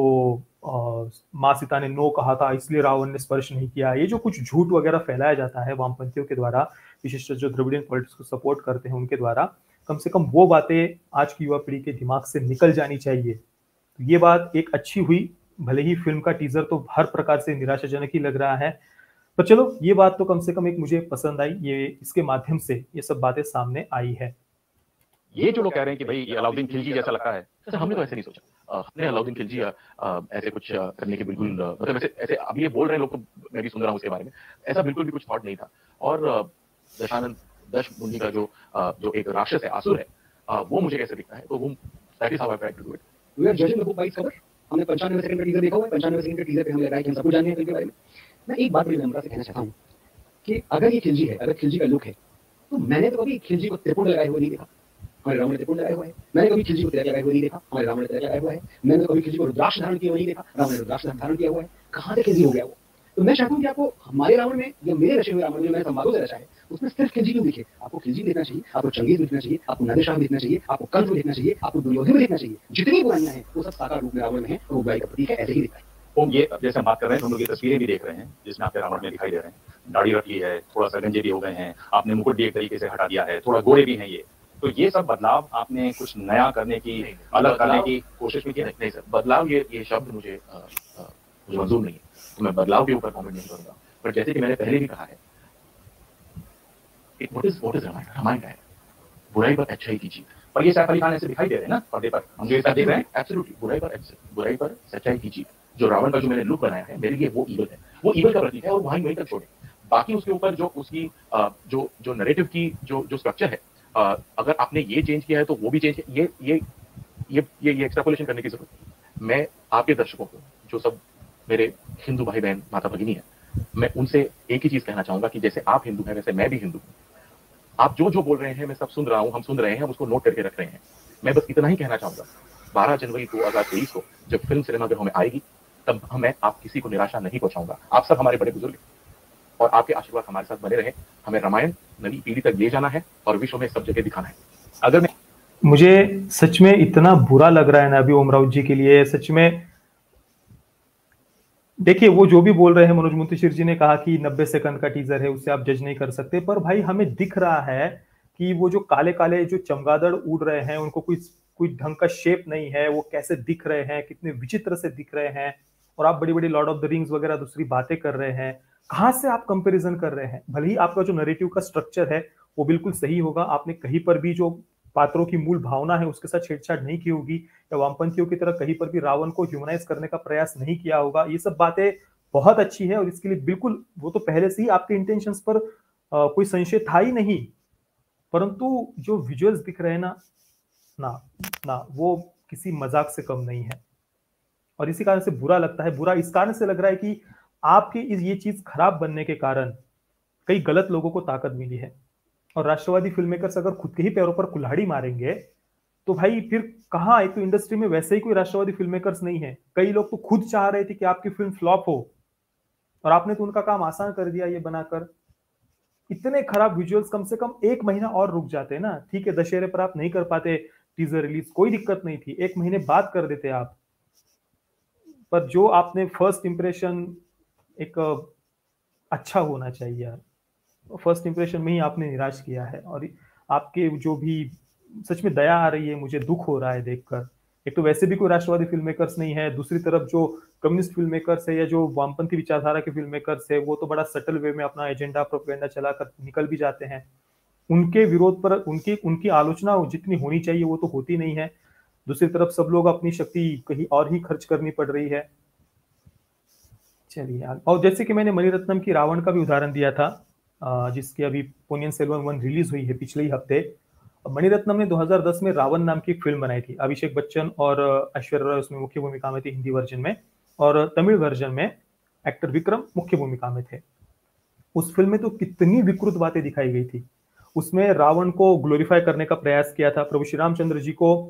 तो माँ सीता ने नो कहा था इसलिए रावण ने स्पर्श नहीं किया, ये जो कुछ झूठ वगैरह फैलाया जाता है वामपंथियों के द्वारा, विशेषकर जो द्रविडियन पॉलिटिक्स को सपोर्ट करते हैं उनके द्वारा, कम से कम वो बातें आज की युवा पीढ़ी के दिमाग से निकल जानी चाहिए। तो ये बात एक अच्छी हुई, भले ही फिल्म का टीजर तो हर प्रकार से निराशाजनक ही लग रहा है, पर चलो ये बात तो कम से कम एक मुझे पसंद आई, ये इसके माध्यम से ये सब बातें सामने आई है। ये जो लोग कह रहे हैं कि भाई ये अलाउद्दीन खिलजी जैसा लगता है, सर हमने तो ऐसे नहीं सोचा, हमने अलाउद्दीन खिलजी ऐसे कुछ करने के बिल्कुल, मतलब ऐसे ऐसे अब ये बोल रहे हैं लोग, तो मैं भी सुन रहा हूँ उसके बारे में, ऐसा बिल्कुल भी कुछ थॉट नहीं था। और दशानंद दश मुनि का जो जो एक राक्षस है, आसुर है, वो मुझे कैसे दिखता है, तो वो that is how I try to do it. We are judging the book by its cover. हमने पंचानवे सेकंड का टीजर देखा हुआ है, पंचानवे सेकंड के टीजर पे हमें लग रहा है कि हम सब कुछ जानते हैं फिल्म के बारे में। मैं एक बात बड़ी विनम्रता से कहना चाहता हूँ कि अगर ये खिलजी है, अगर खिलजी का लुक है, तो मैंने तो कभी खिलजी को त्रिपुंड लगाए हुए नहीं देखा, हमारे रावण ने त्रिपुंड लगाया हुआ है। मैंने कभी खिलजी को तिलक लगाए हुए नहीं देखा, हमारे रावण ने तिलक लगाया हुआ है। मैंने कभी खिलजी को रुद्राक्ष धारण किया हुआ नहीं देखा, रावण ने रुद्राक्ष धारण किया हुआ है। कहाँ से खिलजी हो गया वो? तो मैं चाहता हूँ कि आपको हमारे रावण में या मेरे रचे हुए रावण में, मैंने संवादों से रचा है, उसमें सिर्फ खिलजी क्यों दिखे? आपको खिलजी देखना चाहिए, आपको चंगेज देखना चाहिए, आपको नादिर शाह देखना चाहिए, आपको कंस देखना चाहिए, आपको दुर्योधन देखना चाहिए। जितनी बुराइयां हैं वो सब साकार रूप में रावण में है और वो बुराई का प्रतीक है, ऐसे ही दिखता है। ओम, ये जैसे हम बात कर रहे हैं, हम लोग ये तस्वीरें भी देख रहे हैं जिसमें आपके रावण में दिखाई दे रहे हैं, दाढ़ी रख ली है, थोड़ा सा गंजे भी हो गए हैं, आपने मुकुट भी एक तरीके से हटा दिया है, थोड़ा गोरे भी हैं ये, तो ये सब बदलाव आपने कुछ नया करने की, अलग करने की कोशिश भी की? नहीं सर, बदलाव ये ये शब्द मुझे मुझे मंजूर नहीं है, तो मैं बदलाव के ऊपर कमेंट नहीं करूंगा। पर जैसे कि मैंने पहले भी कहा है, what is what is Ramayana? Ramayana है बुराई पर अच्छाई की जीत। पर ये सैफ अली खान ऐसे दिखाई दे रहे हैं ना पर्दे पर, हम जो ये सब देख रहे हैं, एब्सोल्युटली बुराई पर बुराई पर सच्चाई की जीत। जो रावण का जो मैंने लुक बनाया है, मेरे लिए वो ईवल है, वो ईवल का प्रतीक है, और वहीं वहीं तक छोड़े। बाकी उसके ऊपर जो उसकी जो जो नैरेटिव की जो जो स्ट्रक्चर है, अगर आपने ये चेंज किया है तो वो भी चेंज, ये ये ये ये ये एक्सट्रापोलेशन करने की जरूरत है। मैं आपके दर्शकों को, जो सब मेरे हिंदू भाई बहन माता भगिनी है, मैं उनसे एक ही चीज कहना चाहूंगा कि जैसे आप हिंदू हैं वैसे मैं भी हिंदू हूं। आप जो जो बोल रहे हैं मैं सब सुन रहा हूं, हम सुन रहे हैं, हम उसको नोट करके रख रहे हैं। मैं बस इतना ही कहना चाहूंगा, बारह जनवरी दो हजार तेईस को जब फिल्म सिनेमाघरों में आएगी, तब मैं आप किसी को निराशा नहीं पहुंचाऊंगा। आप सब हमारे बड़े बुजुर्ग, और आपके आशीर्वाद हमारे साथ बने रहे। हमें रामायण नई पीढ़ी तक ले जाना है और विश्व में सब जगह दिखाना है। अगर मैं मुझे सच में इतना बुरा लग रहा है ना अभी ओम राउत जी के लिए, सच में। देखिए वो जो भी बोल रहे हैं, मनोज मुंतशिर जी ने कहा कि नब्बे सेकंड का टीजर है, उससे आप जज नहीं कर सकते, पर भाई हमें दिख रहा है कि वो जो काले काले जो चमगादड़ उड़ रहे हैं, उनको कोई कोई ढंग का शेप नहीं है, वो कैसे दिख रहे हैं, कितने विचित्र से दिख रहे हैं, और आप बड़ी बड़ी लॉर्ड ऑफ द रिंग्स वगैरह दूसरी बातें कर रहे हैं। कहां से आप कंपैरिजन कर रहे हैं? भले ही आपका जो नैरेटिव का स्ट्रक्चर है वो बिल्कुल सही होगा, आपने कहीं पर भी जो पात्रों की मूल भावना है उसके साथ छेड़छाड़ नहीं की होगी, या वामपंथियों की तरह कहीं पर भी रावण को ह्यूमनाइज करने का प्रयास नहीं किया होगा। ये सब बातें बहुत अच्छी है और इसके लिए बिल्कुल, वो तो पहले से ही आपके इंटेंशंस पर आ, कोई संशय था ही नहीं, परंतु जो विजुअल्स दिख रहे हैं ना ना ना वो किसी मजाक से कम नहीं है, और इसी कारण से बुरा लगता है। बुरा इस कारण से लग रहा है कि आपकी इस ये चीज खराब बनने के कारण कई गलत लोगों को ताकत मिली है, और राष्ट्रवादी फिल्म मेकर्स अगर खुद के ही पैरों पर कुल्हाड़ी मारेंगे तो भाई फिर कहाँ, एक तो इंडस्ट्री में वैसे ही कोई राष्ट्रवादी फिल्म मेकर्स नहीं है। कई लोग तो खुद चाह रहे थे कि आपकी फिल्म फ्लॉप हो, और आपने तो उनका काम आसान कर दिया ये बनाकर। इतने खराब विजुअल्स, कम से कम एक महीना और रुक जाते ना, ठीक है दशहरे पर आप नहीं कर पाते टीजर रिलीज, कोई दिक्कत नहीं थी, एक महीने बाद कर देते आप, पर जो आपने फर्स्ट इंप्रेशन एक अच्छा होना चाहिए यार, फर्स्ट इंप्रेशन में ही आपने निराश किया है। और आपके जो भी, सच में दया आ रही है, मुझे दुख हो रहा है देखकर। एक तो वैसे भी कोई राष्ट्रवादी फिल्म मेकर्स नहीं है, दूसरी तरफ जो कम्युनिस्ट फिल्म मेकर्स है या जो वामपंथी विचारधारा के फिल्म मेकर्स है, वो तो बड़ा सटल वे में अपना एजेंडा प्रोपेगेंडा चलाकर निकल भी जाते हैं। उनके विरोध पर उनकी उनकी आलोचना जितनी होनी चाहिए वो तो होती नहीं है। दूसरी तरफ सब लोग अपनी शक्ति कहीं और ही खर्च करनी पड़ रही है। चलिए यार, और जैसे कि मैंने मणिरत्नम की रावण का भी उदाहरण दिया था, अ, जिसकी अभी पोनियन सेल्वन वन रिलीज हुई है पिछले ही हफ्ते। मणिरत्नम ने दो हज़ार दस में रावण नाम की एक फिल्म बनाई थी। अभिषेक बच्चन और ऐश्वर्या राय उसमें मुख्य भूमिका में थी हिंदी वर्जन में, और तमिल वर्जन में एक्टर विक्रम मुख्य भूमिका में थे। उस फिल्म में तो कितनी विकृत बातें दिखाई गई थी। उसमें रावण को ग्लोरीफाई करने का प्रयास किया था, प्रभु श्री रामचंद्र जी को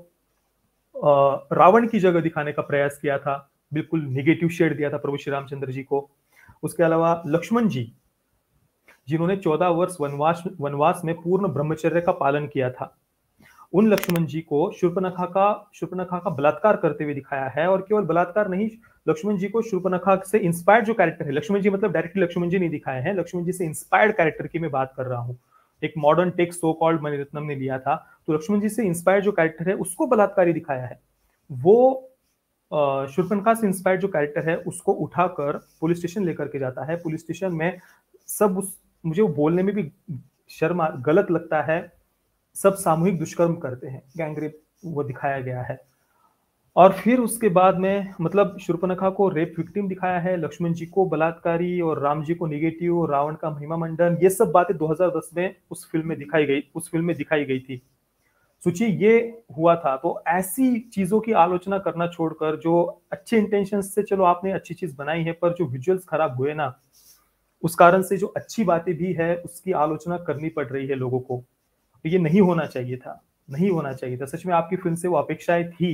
रावण की जगह दिखाने का प्रयास किया था, बिल्कुल निगेटिव शेड दिया था प्रभु श्री रामचंद्र जी को। उसके अलावा लक्ष्मण जी, जिन्होंने चौदह वर्ष वनवास वनवास में पूर्ण ब्रह्मचर्य का पालन किया था, उन लक्ष्मण जी को शूर्पणखा का शूर्पणखा का बलात्कार करते हुए दिखाया है। और केवल बलात्कार नहीं, लक्ष्मण जी को शूर्पणखा से इंस्पायर्ड जो कैरेक्टर है, लक्ष्मण जी मतलब डायरेक्टली लक्ष्मण जी नहीं दिखाए हैं, लक्ष्मण जी से इंस्पायर्ड कैरेक्टर की मैं बात कर रहा हूं। एक modern take so called Mani Ratnam ने लिया था, तो लक्ष्मण जी से इंस्पायर्ड जो कैरेक्टर है उसको बलात्कारी दिखाया है। वो शूर्पणखा से इंस्पायर्ड जो कैरेक्टर है उसको उठाकर पुलिस स्टेशन लेकर के जाता है। पुलिस स्टेशन में सब उस, मुझे वो बोलने में भी शर्म गलत लगता है, सब सामूहिक दुष्कर्म करते हैं, गैंगरेप वो दिखाया गया है। और फिर उसके बाद में मतलब शूर्पणखा को रेप विक्टिम दिखाया है, लक्ष्मण जी को बलात्कारी और राम जी को निगेटिव, रावण का महिमा मंडन, ये सब बातें दो हज़ार दस में उस फिल्म में दिखाई गई उस फिल्म में दिखाई गई थी। सोचिए ये हुआ था। तो ऐसी चीजों की आलोचना करना छोड़कर, जो अच्छे इंटेंशन से चलो आपने अच्छी चीज बनाई है, पर जो विजुअल्स खराब हुए ना, उस कारण से जो अच्छी बातें भी है उसकी आलोचना करनी पड़ रही है लोगों को। ये नहीं होना चाहिए था, नहीं होना चाहिए था। सच में आपकी फिल्म से वो अपेक्षाएं थी,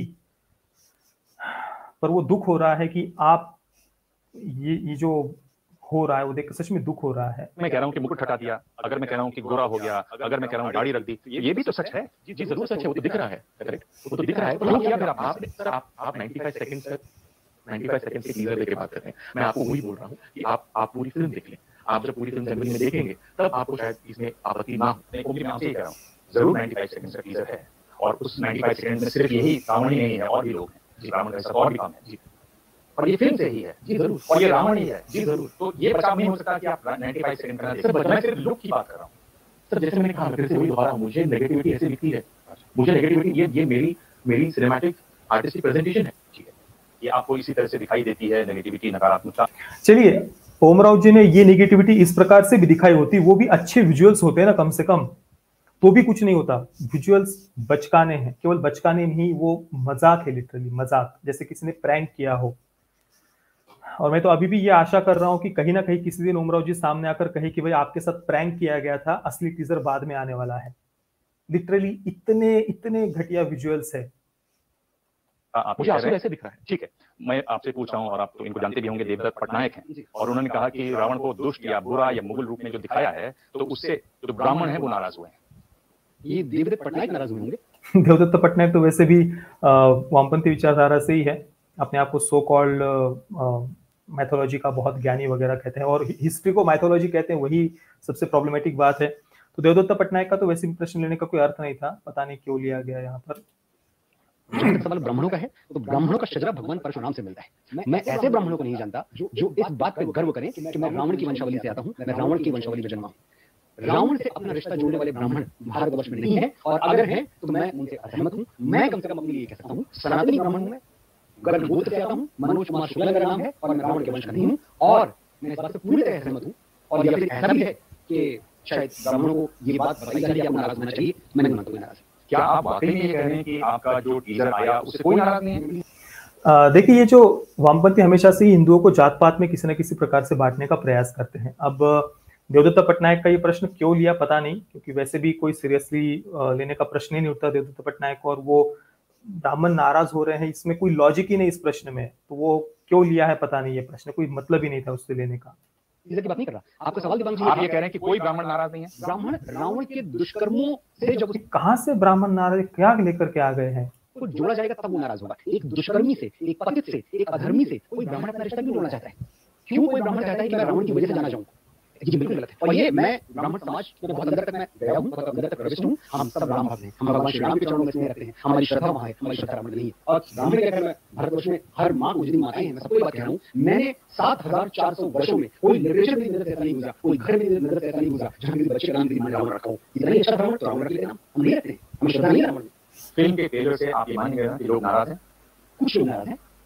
पर वो दुख हो रहा है कि आप ये ये जो हो रहा है वो देख सच में दुख हो रहा है। मैं कह रहा हूँ कि मुकुट हटा दिया, अगर मैं कह रहा हूँ कि गोरा हो गया, अगर मैं कह रहा हूँ दाढ़ी रख दी, ये भी तो सच है। जी जरूर सच है, वो तो दिख रहा है, करेक्ट, वो तो दिख रहा है। तो क्या फिर आप सर आप आप पचानवे सेकंड तक पचानवे सेकंड के टीजर लेके बात करते हैं। मैं आपको वही बोल रहा हूँ कि आप आप पूरी फिल्म देख लें। आप जब पूरी फिल्म जनवरी में देखेंगे तब आपको शायद इसमें आपत्ति ना हो। मैं आपसे ये कह रहा हूँ, जरूर पचानवे सेकंड का टीजर है, और उस पचानवे सेकंड में सिर्फ यही रावण ही नहीं है, और भी लोग हैं। जी, रावण का और भी काम है जी, और ये फिल्म से ही है जी जरूर, और ये रावण ही है जी जरूर। तो ये बचाव नहीं हो सकता कि आप पचानवे सेकंड का देखें। मैं सिर्फ लुक की बात कर रहा हूँ सर। जैसे मैंने कहा, फिर से वही दोबारा, मुझे नेगेटिविटी ऐसे दिखती है, मुझे नेगेटिविटी ये ये मेरी मेरी सिनेमैटिक आर्टिस्टिक प्रेजेंटेशन है। ठीक है, ये आपको इसी तरह से दिखाई देती है नेगेटिविटी, नकारात्मकता। चलिए, ओम राव जी ने ये नेगेटिविटी इस प्रकार से भी दिखाई होती, वो भी अच्छे विजुअल्स होते हैं ना कम से कम, तो भी कुछ नहीं होता। विजुअल्स बचकाने हैं, केवल बचकाने नहीं, वो मजाक है, लिटरली मजाक, जैसे किसी ने प्रैंक किया हो। और मैं तो अभी भी ये आशा कर रहा हूं कि कहीं ना कहीं किसी दिन ओम राव जी सामने आकर कहे कि भाई आपके साथ प्रैंक किया गया था, असली टीजर बाद में आने वाला है। लिटरली इतने इतने घटिया विजुअल्स है। मुझे आंसू ऐसे दिख रहा है। ठीक है, मैं आपसे पूछ रहा हूँ, और आप तो इनको जानते भी होंगे, देवदत्त पटनायक हैं, और उन्होंने कहा कि रावण को दुष्ट या बुरा या मुगल रूप में जो दिखाया है, तो उससे जो ब्राह्मण है वो नाराज हुए हैं। ये देवदत्त पटनायक नाराज हुए होंगे? देवदत्त पटनायक तो वैसे भी वामपंथी विचारधारा से ही है, अपने आप को सो कॉल्ड मैथोलॉजी का बहुत ज्ञानी वगैरह कहते हैं, और हिस्ट्री को मैथोलॉजी कहते हैं, वही सबसे प्रॉब्लमेटिक बात है। तो देवदत्त पटनायक का तो वैसे भी प्रश्न लेने का कोई अर्थ नहीं था, पता नहीं क्यों लिया गया यहाँ पर। सवाल ब्राह्मणों का है, तो ब्राह्मणों का शजरा भगवान परशुराम से मिलता है। मैं ऐसे ब्राह्मणों को नहीं जानता जो जो इस बात पर गर्व करें कि मैं रावण की वंशावली से आता हूँ, मैं रावण की वंशावली में जन्मा हूँ। रावण से अपना रिश्ता जोड़ने वाले ब्राह्मण भारतवर्ष में नहीं है, और अगर हैं तो मैं उनसे असहमत हूँ। मैं कम से कम अपने लिए कह सकता हूँ, सनातनी ब्राह्मण हूँ, मैं गर्ग गोत्र से आता हूँ, मनोज कुमार शुक्ला मेरा नाम है, और मैं रावण के वंश का नहीं हूँ, और मैं इस बात से पूरी तरह सहमत हूँ। और या फिर ऐसा भी है कि शायद ब्राह्मणों को ये बात बताई जा रही है, आपको नाराज होना चाहिए, मैं नहीं मानता कोई नाराज। क्या आप वाकई में ये कह रहे हैं कि आपका जो टीजर आया उससे कोई नाराज नहीं है? देखिए, ये जो वामपंथी हमेशा से ही हिंदुओं को जात पात में किसी न किसी प्रकार से बांटने का प्रयास करते हैं। अब देवदत्त पटनायक का ये प्रश्न क्यों लिया पता नहीं, क्योंकि वैसे भी कोई सीरियसली लेने का प्रश्न ही नहीं उठता देवदत्त पटनायक को, और वो ब्राह्मण नाराज हो रहे हैं, इसमें कोई लॉजिक ही नहीं इस प्रश्न में, तो वो क्यों लिया है पता नहीं, ये प्रश्न कोई मतलब ही नहीं था उससे लेने का। टीजर की बात नहीं कर रहा, आपका सवाल दिमाग आप ये कह रहे हैं कि कोई ब्राह्मण नाराज नहीं है? ब्राह्मण रावण के दुष्कर्मों से जब कहां से ब्राह्मण नाराज, क्या लेकर के आ गए हैं? उसको जोड़ा जाएगा तब वो नाराज होगा। एक दुष्कर्मी से, एक पतित से, एक अधर्मी से कोई ब्राह्मण अपना रिश्ता क्यों जोड़ना चाहता है? क्यों कोई ब्राह्मण चाहता है कि मैं रावण की वजह से जाना चाहूँ? ये बिल्कुल गलत है। और ये मैं ब्राह्मण समाज के बहुत अंदर तक मैं गया हूँ, बहुत अंदर तक प्रविष्ट हूँ। हम सब राम भक्त हैं, हम भगवान श्री राम के चरणों में स्नेह रखते हैं, हमारी श्रद्धा वहाँ है, हमारी श्रद्धा रावण में नहीं है। और ब्राह्मण क्या मैं भारतवर्ष में हर माँ को जितनी माताएं हैं, मैं सबको ये बात कह रहा हूँ, मैंने सात हजार चार सौ वर्षों में कोई लिटरेचर मेरी नजर से ऐसा नहीं गुजरा, कोई घर मेरी नजर से ऐसा नहीं गुजरा जहाँ मेरे बच्चे का नाम मेरी रावण रखा हो। इतना ही अच्छा रावण तो रावण रख लेते हैं, हम नहीं रखते हैं, हमें श्रद्धा नहीं है रावण में। फिल्म के ट्रेलर से आप ये मानेंगे ना कि लोग नाराज हैं? कुछ लोग नाराज हैं,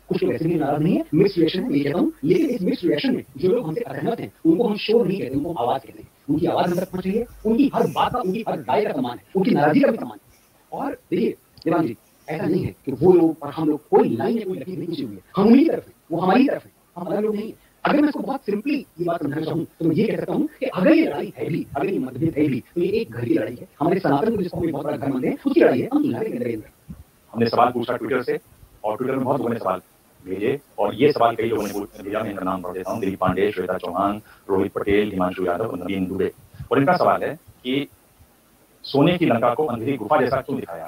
कुछ लोग ऐसे भी नाराज नहीं है, मिक्स रिएक्शन है, मैं कहता हूँ, लेकिन इस मिक्स रिएक्शन में जो लोग हमसे असहमत हैं उनको हम शोर नहीं कहते, उनको आवाज कहते हैं। उनकी आवाज हम तक पहुंच रही है, उनकी हर बात का, उनकी हर राय का सम्मान है, उनकी नाराजगी का भी सम्मान है। और देखिए देवांग जी, ऐसा नहीं है कि वो लोग और हम लोग कोई लाइन या कोई लकीर नहीं खींची हुई है, हम उन्हीं की तरफ है, वो हमारी तरफ है, हम अलग लोग नहीं है। अगर मैं इसको बहुत सिंपली ये बात समझाना चाहूँ तो मैं ये कह सकता हूँ कि अगर ये लड़ाई है भी, अगर ये मतभेद है भी, तो ये एक घर की लड़ाई है। हमारे सनातन को जिसको हम बहुत बड़ा घर मानते हैं उसकी लड़ाई है, हम नागरिक के अंदर। हमने सवाल पूछा ट्विटर से और ट्विटर में बहुत लोगों ने सवाल भेजे और ये सवाल कई लोगों ने भेजा। मैं इनका नाम पढ़ देता हूँ। दिलीप पांडे, श्वेता चौहान, रोहित पटेल, हिमांशु यादव, नवीन दुबे। और इनका सवाल है कि सोने की लंका को अंधेरी गुफा जैसा क्यों दिखाया?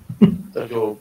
सर, जो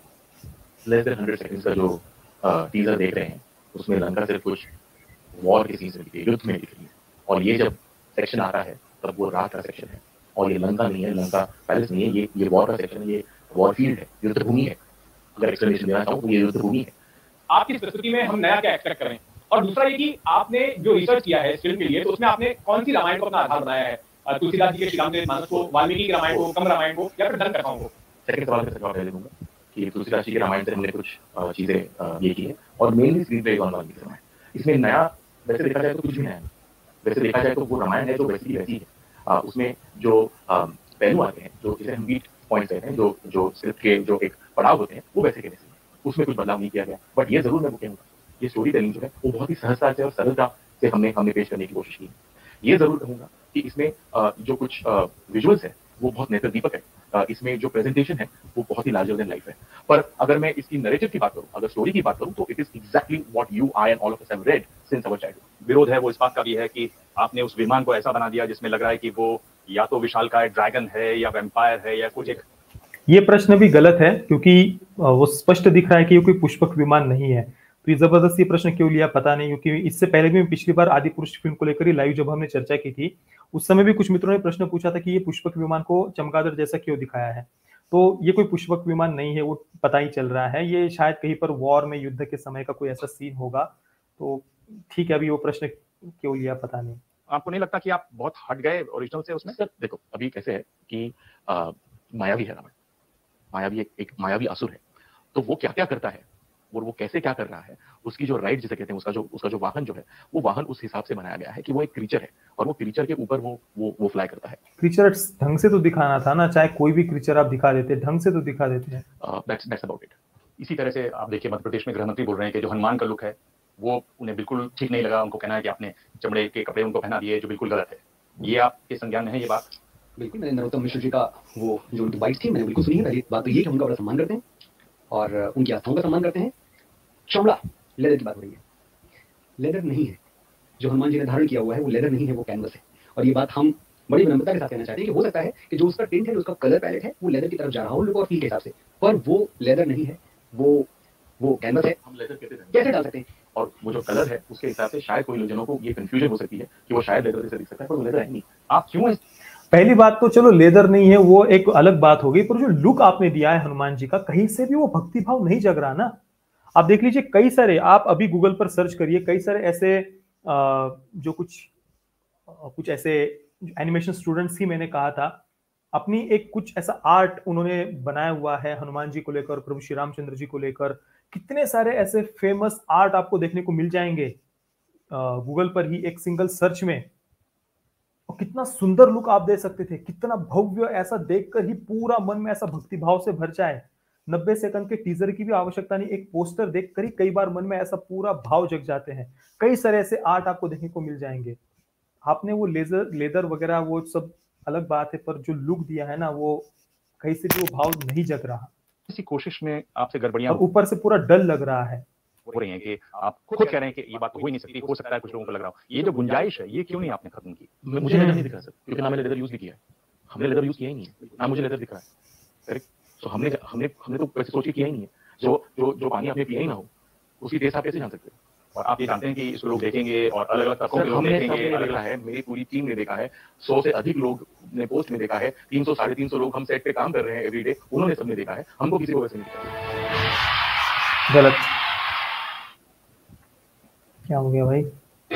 लेस देन हंड्रेड सेकंड्स का जो टीजर देख रहे हैं उसमें लंका सिर्फ कुछ वॉर के सीन्स में दिख रही है, युद्ध में दिख रही है। और ये जब सेक्शन आ रहा है तब वो रात का सेक्शन है और ये लंका नहीं है, लंका पैलेस नहीं है, ये ये वॉर का सेक्शन है, ये वॉर फील्ड है, युद्ध भूमि है। अगर एक्सप्लेनेशन देना चाहूँ तो ये युद्ध भूमि है। आपकी प्रस्तुति में हम नया क्या एक्सपेक्ट करें? और दूसरा ये कि आपने जो रिसर्च किया है इस फिल्म के लिए, तो उसमें आपने कौन सी रामायण को अपना आधार बनाया है? तुलसीदास जी के श्रीरामचरितमानस को, वाल्मीकि के रामायण को, कम रामायण को, या फिर दंड कथाओं को? सेकंड सवाल का जवाब दे दूंगा कि तुलसीदास जी के रामायण से हमने कुछ चीजें ये की है और मेनली स्क्रीन पे वाल्मीकि के रामायण। इसमें नया वैसे देखा जाए तो कुछ भी नया नहीं। वैसे देखा जाए तो वो रामायण है जो वैसी की वैसी है। आ, उसमें जो पहलू आते हैं, जो जिसे हम बीट पॉइंट्स कहते हैं, जो जो स्क्रिप्ट के जो एक पड़ाव होते हैं, वो वैसे के वैसे हैं। उसमें कुछ बदलाव नहीं किया गया। बट ये जरूर मैं कहूँगा, ये स्टोरी टेलिंग जो है वो बहुत ही सहजता से और सरलता से हमने हमने पेश करने की कोशिश की। ये जरूर कहूँगा कि इसमें जो कुछ विजुअल्स है वो बहुत नेत्र दीपक है। इसमें जो प्रेजेंटेशन है वो बहुत ही लार्जर देन लाइफ है। पर अगर मैं इसकी नैरेटिव की बात करूं, अगर स्टोरी की बात करूं, तो it is exactly what you I and all of us have read since our childhood. विरोध है वो इस बात का भी है कि आपने उस विमान को ऐसा बना दिया जिसमें लग रहा है कि वो या तो विशालकाय ड्रैगन है या वैम्पायर है या कुछ एक। ये प्रश्न भी गलत है क्योंकि वो स्पष्ट दिख रहा है कि ये कोई पुष्पक विमान नहीं है। तो ये जबरदस्ती प्रश्न क्यों लिया पता नहीं, क्योंकि इससे पहले भी पिछली बार आदि पुरुष फिल्म को लेकर ही लाइव जब हमने चर्चा की थी, उस समय भी कुछ मित्रों ने प्रश्न पूछा था कि ये पुष्पक विमान को चमगादड़ जैसा क्यों दिखाया है। तो ये कोई पुष्पक विमान नहीं है, वो पता ही चल रहा है। ये शायद कहीं पर वॉर में, युद्ध के समय का कोई ऐसा सीन होगा। तो ठीक है, अभी वो प्रश्न क्यों लिया पता नहीं। आपको नहीं लगता कि आप बहुत हट गए ओरिजिनल से उसमें? सर देखो, अभी कैसे है कि आ, मायावी है रावण, मायावी एक, एक मायावी असुर है। तो वो क्या क्या करता है और वो कैसे क्या कर रहा है, उसकी जो राइड जिसे कहते हैं, उसका जो उसका जो वाहन जो है, वो वाहन उस हिसाब से बनाया गया है कि वो एक क्रीचर है और वो क्रीचर के ऊपर वो वो वो फ्लाई करता है। क्रीचर ढंग से तो दिखाना था ना, चाहे कोई भी क्रीचर आप दिखा देते, ढंग से तो दिखा देते हैं। That's that's about it. इसी तरह से आप देखिए, मध्य प्रदेश में गृह मंत्री बोल रहे हैं कि जो हनुमान का लुक है वो उन्हें बिल्कुल ठीक नहीं लगा। उनको कहना है कि आपने चमड़े के कपड़े उनको पहना दिए, जो बिल्कुल गलत है। ये आपके संज्ञान में है ये बात? बिल्कुल, मैंने नरोत्तम मिश्र जी का वो जो उनकी बाइट थी मैंने बिल्कुल सुनी है। पहली बात तो ये कि उनका बड़ा सम्मान करते हैं और उनकी आस्थाओं का सम्मान करते हैं। चमड़ा, लेदर की बात हो रही है, लेदर नहीं है जो हनुमान जी ने धारण किया हुआ है, वो लेदर नहीं है, वो कैनवस है। और ये बात हम बड़ी विनम्रता के साथ कहना चाहते हैं कि हो सकता है कि जो उसका टिंट है, उसका कलर पैलेट है, वो लेदर की तरफ जा रहा हो लुक और फील के हिसाब से, पर वो लेदर नहीं है, वो वो कैनवस है। हम लेदर कहते हैं, कैसे डाल सकते हैं? और वो जो कलर है उसके हिसाब से शायद कोई जनों को ये कंफ्यूजन हो सकती है कि वो शायद लेदर जैसा दिख सकता है, पर वो लेदर है नहीं। आप क्यों? पहली बात तो चलो लेदर नहीं है, वो एक अलग बात हो गई, पर जो लुक आपने दिया है हनुमान जी का, कहीं से भी वो भक्ति भाव नहीं जग रहा ना। आप देख लीजिए, कई सारे, आप अभी गूगल पर सर्च करिए, कई सारे ऐसे जो कुछ कुछ ऐसे एनिमेशन स्टूडेंट्स ही मैंने कहा था, अपनी एक कुछ ऐसा आर्ट उन्होंने बनाया हुआ है हनुमान जी को लेकर, प्रभु श्री रामचंद्र जी को लेकर। कितने सारे ऐसे फेमस आर्ट आपको देखने को मिल जाएंगे गूगल पर ही, एक सिंगल सर्च में। और कितना सुंदर लुक आप दे सकते थे, कितना भव्य, ऐसा देखकर ही पूरा मन में ऐसा भक्ति भाव से भर जाए। नब्बे सेकंड के टीजर की भी आवश्यकता नहीं, एक पोस्टर देखकर ही कई बार मन में ऐसा पूरा भाव जग जाते हैं। कई सारे ऐसे आर्ट आपको देखने को मिल जाएंगे। आपने वो लेजर लेदर वगैरह वो सब अलग बात है, पर जो लुक दिया है ना, वो कहीं से भी वो भाव नहीं जग रहा। इसी कोशिश में आपसे गड़बड़ियां और ऊपर से पूरा डल लग रहा है हो रही हैं कि आप खुद कह रहे हैं कि ये बात तो हो ही नहीं सकती, हो सकता है कुछ लोगों को लग रहा हो। ये जो गुंजाइश है, ये क्यों नहीं आपने खत्म की? मुझे लेदर नहीं दिख रहा सर, क्योंकि ना मैंने लेदर यूज भी किया है। हमने लेदर यूज किया ही नहीं है, ना मुझे लेदर दिख रहा है। करेक्ट। तो हमने हमने हमने तो वैसे सोच के किया ही नहीं है। जो जो जो पानी आपने पिया ही ना हो, उसकी टेस्ट आप कैसे जान सकते हो? और आप ये जानते हैं कि इसको लोग देखेंगे और अलग अलग तरीकों के लोग देखेंगे। अलग अलग है, मेरी पूरी टीम ने देखा है, सौ से अधिक लोग ने पोस्ट में देखा है, तीन सौ साढ़े तीन सौ लोग हम सेट पे काम कर रहे हैं एवरीडे, उन्होंने सबने देखा है। हमको किसी को वैसे नहीं दिखा। गलत। क्या हो गया भाई?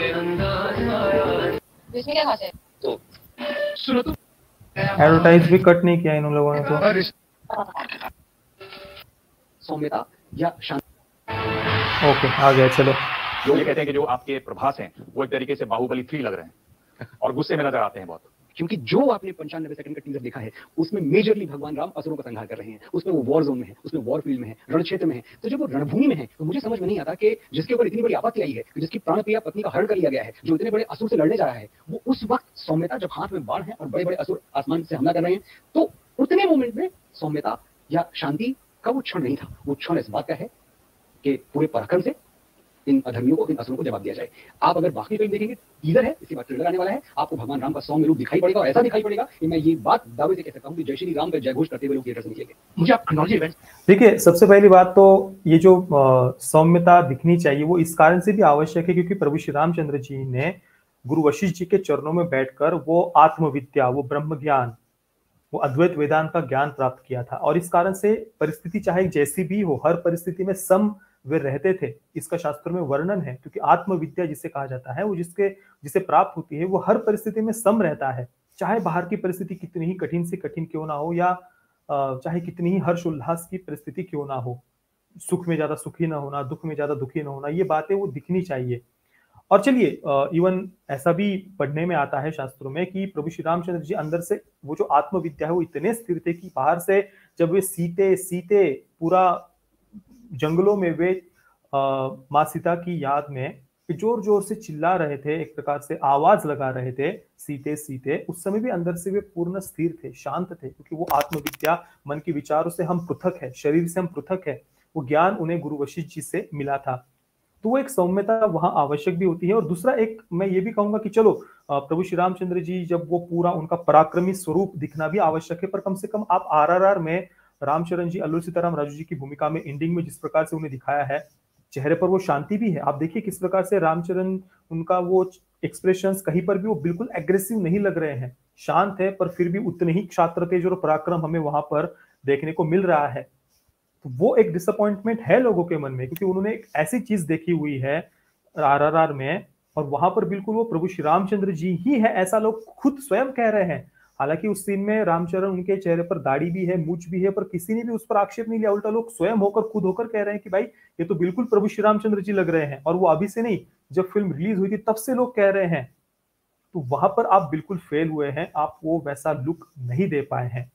इसमें क्या खास है? तो सुनो तो, एडवर्टाइज भी कट नहीं किया इन लोगों ने तो। सौम्यता या शांति ओके आ गया, चलो। लोग ये कहते हैं कि जो आपके प्रभास हैं वो एक तरीके से बाहुबली थ्री लग रहे हैं और गुस्से में नजर आते हैं बहुत, क्योंकि जो आपने पंचानवे सेकंड का टीजर देखा है उसमें मेजरली भगवान राम असुरों का संहार कर रहे हैं, उसमें वो वॉर जोन में है, उसमें वॉर फील्ड में है, रण क्षेत्र में है। तो जब वो रणभूमि में है तो मुझे समझ में नहीं आता कि जिसके ऊपर इतनी बड़ी आपत्ति आई है, जिसकी प्राणप्रिया पत्नी का हरण कर लिया गया है, जो इतने बड़े असुर से लड़ने जा रहा है, वो उस वक्त सौम्यता, जब हाथ में बाण है और बड़े बड़े असुर आसमान से हमला कर रहे हैं, तो उतने मोमेंट में सौम्यता या शांति का वो क्षण नहीं था। वो क्षण इस बात का है कि पूरे पराक्रम से इन अधर्मियों को, इन असुरों को जवाब दिया जाए। आप अगर बाकी फिल्म देखेंगे, टीजर है, इसी बात ट्रेलर आने वाला है, आपको भगवान राम का सौम्य रूप दिखाई पड़ेगा और ऐसा दिखाई पड़ेगा कि मैं ये बात दावे से कह सकता हूं कि जय श्री राम का जयघोष करते हुए लोग थिएटर से निकलेंगे। मुझे आप क्रोनोलॉजी इवेंट्स देखिए, सबसे पहली बात तो ये जो सौम्यता दिखनी चाहिए वो इस कारण से भी आवश्यक है क्योंकि प्रभु श्री रामचंद्र जी ने गुरु वशिष्ठ जी के चरणों में बैठकर वो आत्मविद्या, वो ब्रह्म ज्ञान, वो अद्वैत वेदांत का ज्ञान प्राप्त किया था। और इस कारण से परिस्थिति चाहे जैसी भी हो, हर परिस्थिति में सम वे रहते थे, इसका शास्त्र में वर्णन है। क्योंकि आत्मविद्या जिसे कहा जाता है, वो जिसके जिसे प्राप्त होती है, वो हर परिस्थिति में सम रहता है, चाहे बाहर की परिस्थिति कितनी ही कठिन से कठिन क्यों ना हो, या चाहे कितनी ही हर्ष उल्लास की परिस्थिति क्यों ना हो, सुख में ज्यादा सुखी ना होना, दुख में ज्यादा दुखी ना होना, ये बातें वो दिखनी चाहिए। और चलिए, इवन ऐसा भी पढ़ने में आता है शास्त्रों में कि प्रभु श्री रामचंद्र जी अंदर से वो जो आत्मविद्या है वो इतने स्थिर थे कि बाहर से जब वे सीते सीते पूरा जंगलों में वे माँ सीता की याद में जोर जोर से चिल्ला रहे थे, एक प्रकार से आवाज लगा रहे थे, सीते सीते, उस समय भी अंदर से वे पूर्ण स्थिर थे, शांत थे, क्योंकि वो आत्मविद्या, मन के विचारों से हम पृथक है, शरीर से हम पृथक है, वो ज्ञान उन्हें गुरु वशिष्ठ जी से मिला था। तो वो एक सौम्यता वहां आवश्यक भी होती है। और दूसरा एक मैं ये भी कहूंगा कि चलो प्रभु श्री रामचंद्र जी जब वो पूरा उनका पराक्रमी स्वरूप दिखना भी आवश्यक है, पर कम से कम आप आरआरआर में रामचरण जी, अल्लू सीताराम राजू जी की भूमिका में एंडिंग में जिस प्रकार से उन्हें दिखाया है, चेहरे पर वो शांति भी है। आप देखिए किस प्रकार से रामचरण, उनका वो एक्सप्रेशंस कहीं पर भी वो बिल्कुल एग्रेसिव नहीं लग रहे हैं, शांत है, पर फिर भी उतने ही क्षात्र तेज और पराक्रम हमें वहां पर देखने को मिल रहा है। तो वो एक डिसअपॉइंटमेंट है लोगों के मन में, क्योंकि उन्होंने एक ऐसी चीज देखी हुई है आरआरआर में, और वहां पर बिल्कुल वो प्रभु श्री रामचंद्र जी ही है ऐसा लोग खुद स्वयं कह रहे हैं। हालांकि उस सीन में रामचरण, उनके चेहरे पर दाढ़ी भी है, मूछ भी है, पर किसी ने भी उस पर आक्षेप नहीं लिया, उल्टा लोग स्वयं होकर खुद होकर कह रहे हैं कि भाई ये तो बिल्कुल प्रभु श्री रामचंद्र जी लग रहे हैं। और वो अभी से नहीं, जब फिल्म रिलीज हुई थी तब से लोग कह रहे हैं। तो वहां पर आप बिल्कुल फेल हुए हैं, आप वो वैसा लुक नहीं दे पाए हैं।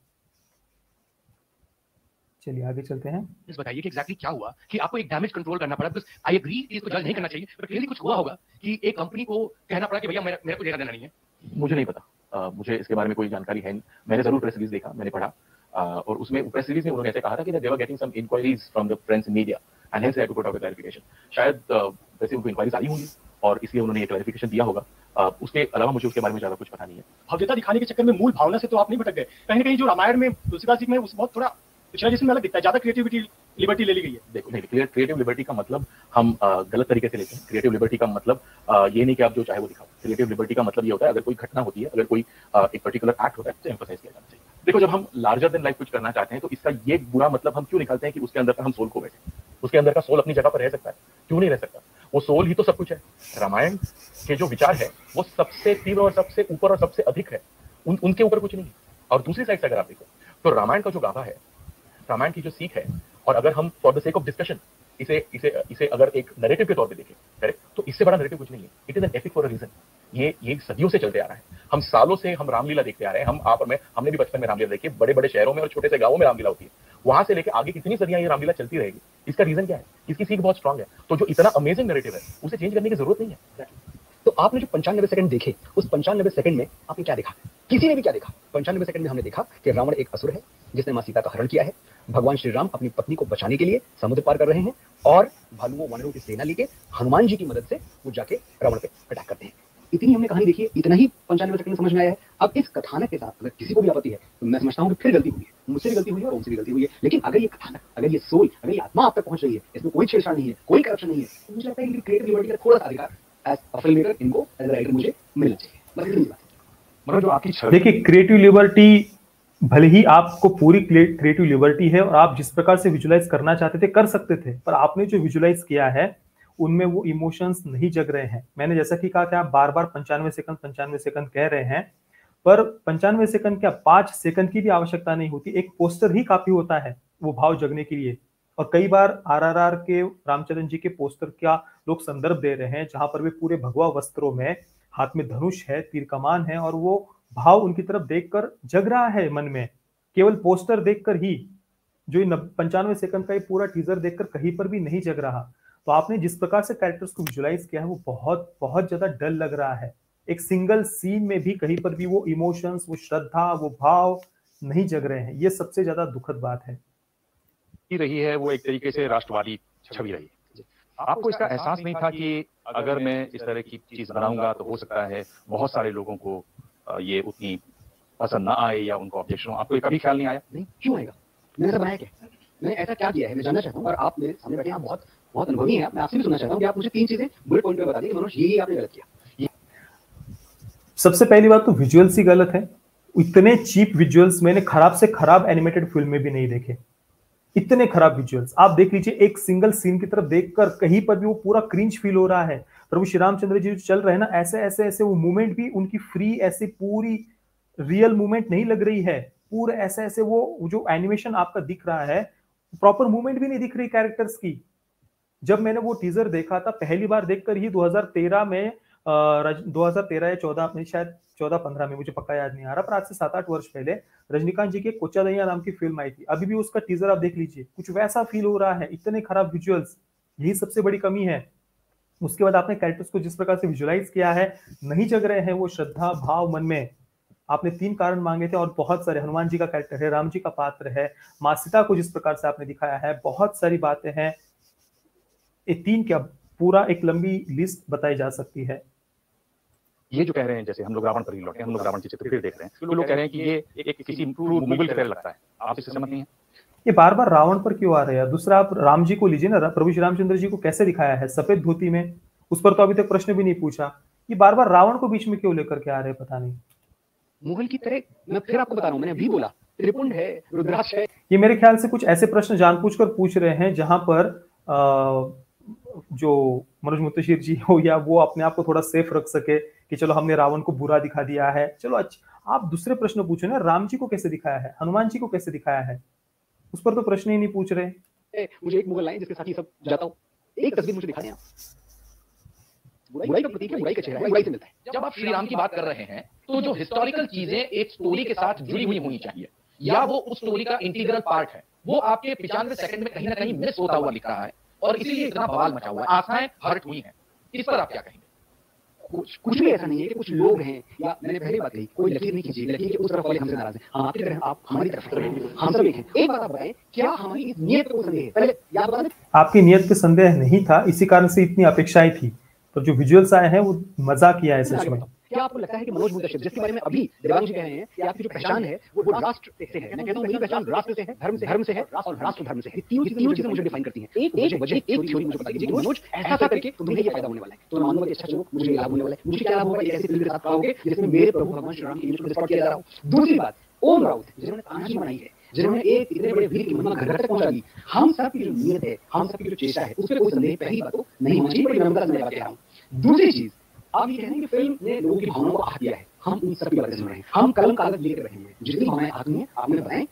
चलिए आगे चलते हैं। इस बताइए कि एग्जैक्टली क्या हुआ कि आपको एक डैमेज कंट्रोल करना पड़ा। बिकॉज़ आई एग्री इसको जज नहीं करना चाहिए, पर क्लियरली कुछ हुआ होगा कि एक कंपनी को कहना पड़ा कि भैया मेरा मेरा को लेना देना नहीं है। मुझे नहीं पता, uh, मुझे इसके बारे में कोई जानकारी है नहीं। मैंने जरूर प्रेस रिलीज देखा, मैंने पढ़ा, uh, और उसमें प्रेस रिलीज में उन्होंने ऐसे कहा था कि they were getting some inquiries from the friends in media and hence they had to put out a clarification. शायद वैसे उनको इंक्वायरीज आई होंगी और इसलिए उन्होंने ये क्लैरिफिकेशन दिया होगा। uh, उसके अलावा मुझे उसके बारे में ज्यादा कुछ पता नहीं है। भव्यता दिखाने के चक्कर में मूल भावना से तो आप नहीं भटक गए। कहीं ना कहीं जो रामायण में तुलसीदास जी में उस बहुत थोड़ा पिछला जिसमें अलग दिखता है, ज्यादा क्रिएटिविटी लिबर्टी ले ली गई है। देखो नहीं, क्रिएटिव लिबर्टी का मतलब हम आ, गलत तरीके से लेते हैं। क्रिएटिव लिबर्टी का मतलब आ, ये नहीं कि आप जो चाहे वो दिखाओ। क्रिएटिव लिबर्टी का मतलब ये होता है अगर कोई घटना होती है, अगर कोई आ, एक पर्टिकुलर एक्ट होता है तो एम्फसाइज किया जाना चाहिए। देखो, जब हम लार्जर देन लाइफ कुछ करना चाहते हैं तो इसका ये बुरा मतलब हम क्यों निकालते हैं कि उसके अंदर का हम सोल को बैठे। उसके अंदर का सोल अपनी जगह पर रह सकता है, क्यों नहीं रह सकता? वो सोल ही तो सब कुछ है। रामायण के जो विचार है वो सबसे तीव्र और सबसे ऊपर और सबसे अधिक है, उन, उनके ऊपर कुछ नहीं है। और दूसरी साइड से अगर आप देखो तो रामायण का जो गाभा है, रामायण की जो सीख है, और अगर हम for the sake of discussion इसे इसे इसे अगर एक नैरेटिव के तौर पे देखें, करेक्ट, तो इससे बड़ा नैरेटिव कुछ नहीं है। It is an epic for a reason. ये ये सदियों से चलते आ रहा है। हम सालों से हम रामलीला देखते आ रहे हैं। हम आप और मैं, हमने भी बचपन में रामलीला देखी। बड़े बड़े शहरों में और छोटे से गांवों में रामलीला होती है। वहां से लेके आगे कितनी सदियां ये रामलीला चलती रहेगी। इसका रीजन क्या है? इसकी सीख बहुत स्ट्रांग है। तो जो इतना अमेजिंग नैरेटिव है उसे चेंज करने की जरूरत नहीं है। तो आपने जो पंचानवे सेकंड देखे, उस पंचानवे सेकंड में आपने क्या देखा? किसी ने भी क्या देखा? पंचानवे सेकंड में हमने देखा कि रावण एक असुर है जिसने मां सीता का हरण किया है। भगवान श्री राम अपनी पत्नी को बचाने के लिए समुद्र पार कर रहे हैं और भालुओं वानरों की सेना लेके हनुमान जी की मदद से वो जाके रावण पे अटैक करते हैं। इतनी हमने कहानी देखी है, इतना ही पंचानवे सेकंड में समझ में आया है। अब इस कथानक के साथ अगर किसी को भी आपत्ति है तो मैं समझता हूँ कि फिर गलती हुई है, मुझसे भी गलती हुई है और उनसे भी गलती हुई है। लेकिन अगर ये कथानक, अगर ये सोल, अगर ये आत्मा आप तक पहुंच रही है, इसमें कोई छेड़छाड़ नहीं है, कोई करप्शन नहीं है, तो मुझे लगता है कि क्रिएटिव लिबर्टी का थोड़ा सा अधिकार एज अ फिल्म मेकर इनको एज अ राइटर मुझे मिलना चाहिए। बस इतनी बात है। मतलब जो आपकी देखिए, क्रिएटिव लिबर्टी, भले ही आपको पूरी क्रिएटिव लिबर्टी है और आप जिस प्रकार से विजुलाइज करना चाहते थे कर सकते थे, पर आपने जो विजुलाइज किया है उनमें वो इमोशंस नहीं जग रहे हैं। मैंने जैसा कि कहा कि आप बार बार पंचानवे सेकंड पंचानवे सेकंड कह रहे हैं, पर पंचानवे सेकंड क्या पांच सेकंड की भी आवश्यकता नहीं होती। एक पोस्टर ही काफी होता है वो भाव जगने के लिए। और कई बार आरआरआर के रामचंद्रन जी के पोस्टर का लोग संदर्भ दे रहे हैं जहां पर वे पूरे भगवा वस्त्रों में, हाथ में धनुष है, तीर कमान है और वो भाव उनकी तरफ देखकर जग रहा है मन में, केवल पोस्टर देखकर ही, जो पंचानवे सेकंड का ये पूरा टीजर देखकर कहीं पर भी नहीं जग रहा। तो आपने जिस प्रकार से कैरेक्टर्स को विजुलाइज किया है वो बहुत बहुत ज्यादा डल लग रहा है। एक सिंगल सीन में भी कहीं पर भी वो इमोशंस, वो श्रद्धा, वो भाव नहीं जग रहे हैं। ये सबसे ज्यादा दुखद बात है। रही है वो एक तरीके से राष्ट्रवादी छवि रही है। आपको इसका एहसास नहीं था कि अगर मैं इस तरह की चीज बनाऊंगा तो हो सकता है बहुत सारे लोगों को ये उतनी पसंद ना आए या उनको ऑब्जेक्शन हो? आपको कभी ख्याल नहीं आया? नहीं, क्यों आएगा? मैंने बनाया क्या? मैंने ऐसा क्या किया है? मैं जानना चाहता हूँ। और आप मेरे सामने बैठे, आप बहुत बहुत अनुभवी हैं, मैं आपसे भी सुनना चाहता हूँ कि आप मुझे तीन चीजें बुलेट पॉइंट में बता दें कि मनोज ये ये आपने गलत किया। सबसे पहली बात तो विजुअल्स ही गलत है। इतने चीप विजुअल्स मैंने खराब से खराब एनिमेटेड फिल्म में भी नहीं देखे। इतने खराब विजुअल्स आप देख लीजिए, एक सिंगल सीन की तरफ देखकर कहीं पर भी वो पूरा क्रिंज फील हो रहा है। प्रभु श्री रामचंद्र जी चल रहे हैं ना, ऐसे ऐसे ऐसे वो मूवमेंट भी उनकी फ्री, ऐसी पूरी रियल मूवमेंट नहीं लग रही है। पूरे ऐसे ऐसे वो जो एनिमेशन आपका दिख रहा है, प्रॉपर मूवमेंट भी नहीं दिख रही कैरेक्टर्स की। जब मैंने वो टीजर देखा था पहली बार देखकर ही दो हज़ार तेरह में, दो हज़ार तेरह या चौदह में, शायद चौदह पंद्रह में, मुझे पक्का याद नहीं आ रहा, पर आज से सात आठ वर्ष पहले रजनीकांत जी की कोचा दैया नाम की फिल्म आई थी। अभी भी उसका टीजर आप देख लीजिए, कुछ वैसा फील हो रहा है। इतने खराब विजुअल्स, यही सबसे बड़ी कमी है। उसके बाद आपने कैरेक्टर्स को जिस प्रकार से विजुअलाइज किया है, नहीं जग रहे हैं वो श्रद्धा भाव मन में। आपने तीन कारण मांगे थे और बहुत सारे, हनुमान जी का कैरेक्टर है, राम जी का पात्र है, माँ सीता को जिस प्रकार से आपने दिखाया है, बहुत सारी बातें हैं। ये तीन क्या, पूरा एक लंबी लिस्ट बताई जा सकती है। ये जो कह रहे हैं, जैसे हम लोग रावण पर ही लौटे, हम लोग रावण की चित्र फिर देख रहे हैं, तो लोग कह रहे हैं कि ये एक किसी मुगल की तरह लगता है। आप इससे सहमत नहीं है? ये बार बार रावण पर क्यों आ रहे हैं? दूसरा, आप राम जी को लीजिए ना, प्रभु श्री रामचंद्र जी को कैसे दिखाया है सफेद धोती में, उस पर तो अभी तक प्रश्न भी नहीं पूछा। ये बार बार रावण को बीच में क्यों लेकर के आ रहे हैं, पता नहीं। मुगल की तरह, मैं फिर आपको बता रहा हूँ, मैंने अभी बोला त्रिपुंड है, रुद्राक्ष है। ये मेरे ख्याल से कुछ ऐसे प्रश्न जानबूझकर पूछ रहे हैं जहां पर आ, जो मनोज मुंतशिर जी हो या वो अपने आप को थोड़ा सेफ रख सके कि चलो हमने रावण को बुरा दिखा दिया है, चलो अच्छा। आप दूसरे प्रश्न पूछो ना, राम जी को कैसे दिखाया है, हनुमान जी को कैसे दिखाया है, उस पर तो प्रश्न ही नहीं पूछ रहे। मुझे एक मुगल लाइन जिसके साथ ये सब जाता हूँ, एक तस्वीर मुझे दिखा दें। बुराई का प्रतीक है, बुराई का चेहरा है, बुराई से मिलता है। जब आप श्री राम की बात कर रहे हैं तो जो हिस्टोरिकल चीजें एक स्टोरी के साथ जुड़ी हुई होनी चाहिए या वो उस स्टोरी का इंटीग्रल पार्ट है, वो आपके पचानवे सेकंड में कहीं ना कहीं मिस होता हुआ दिख रहा है और इसीलिए इतना बवाल मचा हुआ है, आशाएं हर्ट हुई हैं। इस पर आप क्या कहेंगे? कुछ कुछ भी ऐसा नहीं है कि कुछ लोग हैं, या मैंने पहले बात कही, कोई लकीर नहीं खींची, लकीर के उस तरफ वाले हमसे नाराज हैं, हम आपकी तरफ, आप हमारी तरफ, हम सब एक हैं। एक बात आप बताएं, क्या हमारी इस नियत पे कोई संदेह है? पहले याद बता दें। आपकी नियत पे संदेह नहीं था, इसी कारण से इतनी अपेक्षाएं थी, तो जो विजुअल्स आए हैं वो मजा किया है सच में। क्या आपको लगता है कि मनोज मुंतशिर, जिसके बारे में अभी देवांग जी कह रहे हैं कि आपकी जो पहचान है वो राष्ट्र से है, मैं कहता हूं मेरी पहचान राष्ट्र से है, धर्म से धर्म से है और राष्ट्र धर्म से है। तीनों तीनों चीजें मुझे डिफाइन करती हैं। एक एक वजह, एक थ्योरी मुझे बता दीजिए कि मनोज ऐसा करके तुम्हें ये फायदा होने वाला है, तो मैं मानूंगा कि अच्छा चलो मुझे लाभ होने वाला है। मुझे क्या लाभ होगा? एक ऐसी फिल्म के साथ आओगे जिसमें मेरे प्रभु भगवान श्री राम की इमेज को डिस्टॉर्ट किया जा रहा हो। दूसरी बात, ओम राउत जिन्होंने तानाजी बनाई है, जिन्होंने एक इतने बड़े वीर की महिमा घर घर तक पहुंचा दी, हम सब की जो नियत है, हम सब की जो चेष्टा है, उस पर कोई संदेह पहली बात तो नहीं होना चाहिए। बड़ी नम्रता से मैं बात कह रहा हूं। दूसरी चीज, आप ये कह रहे हैं कि फिल्म ने लोगों की भावनाओं को आहत दिया है, हम इन सब की बातें सुन रहे हैं, हम कलम कागज लेकर रहे हैं, जितनी भावनाएं आती हैं आपने बनाए,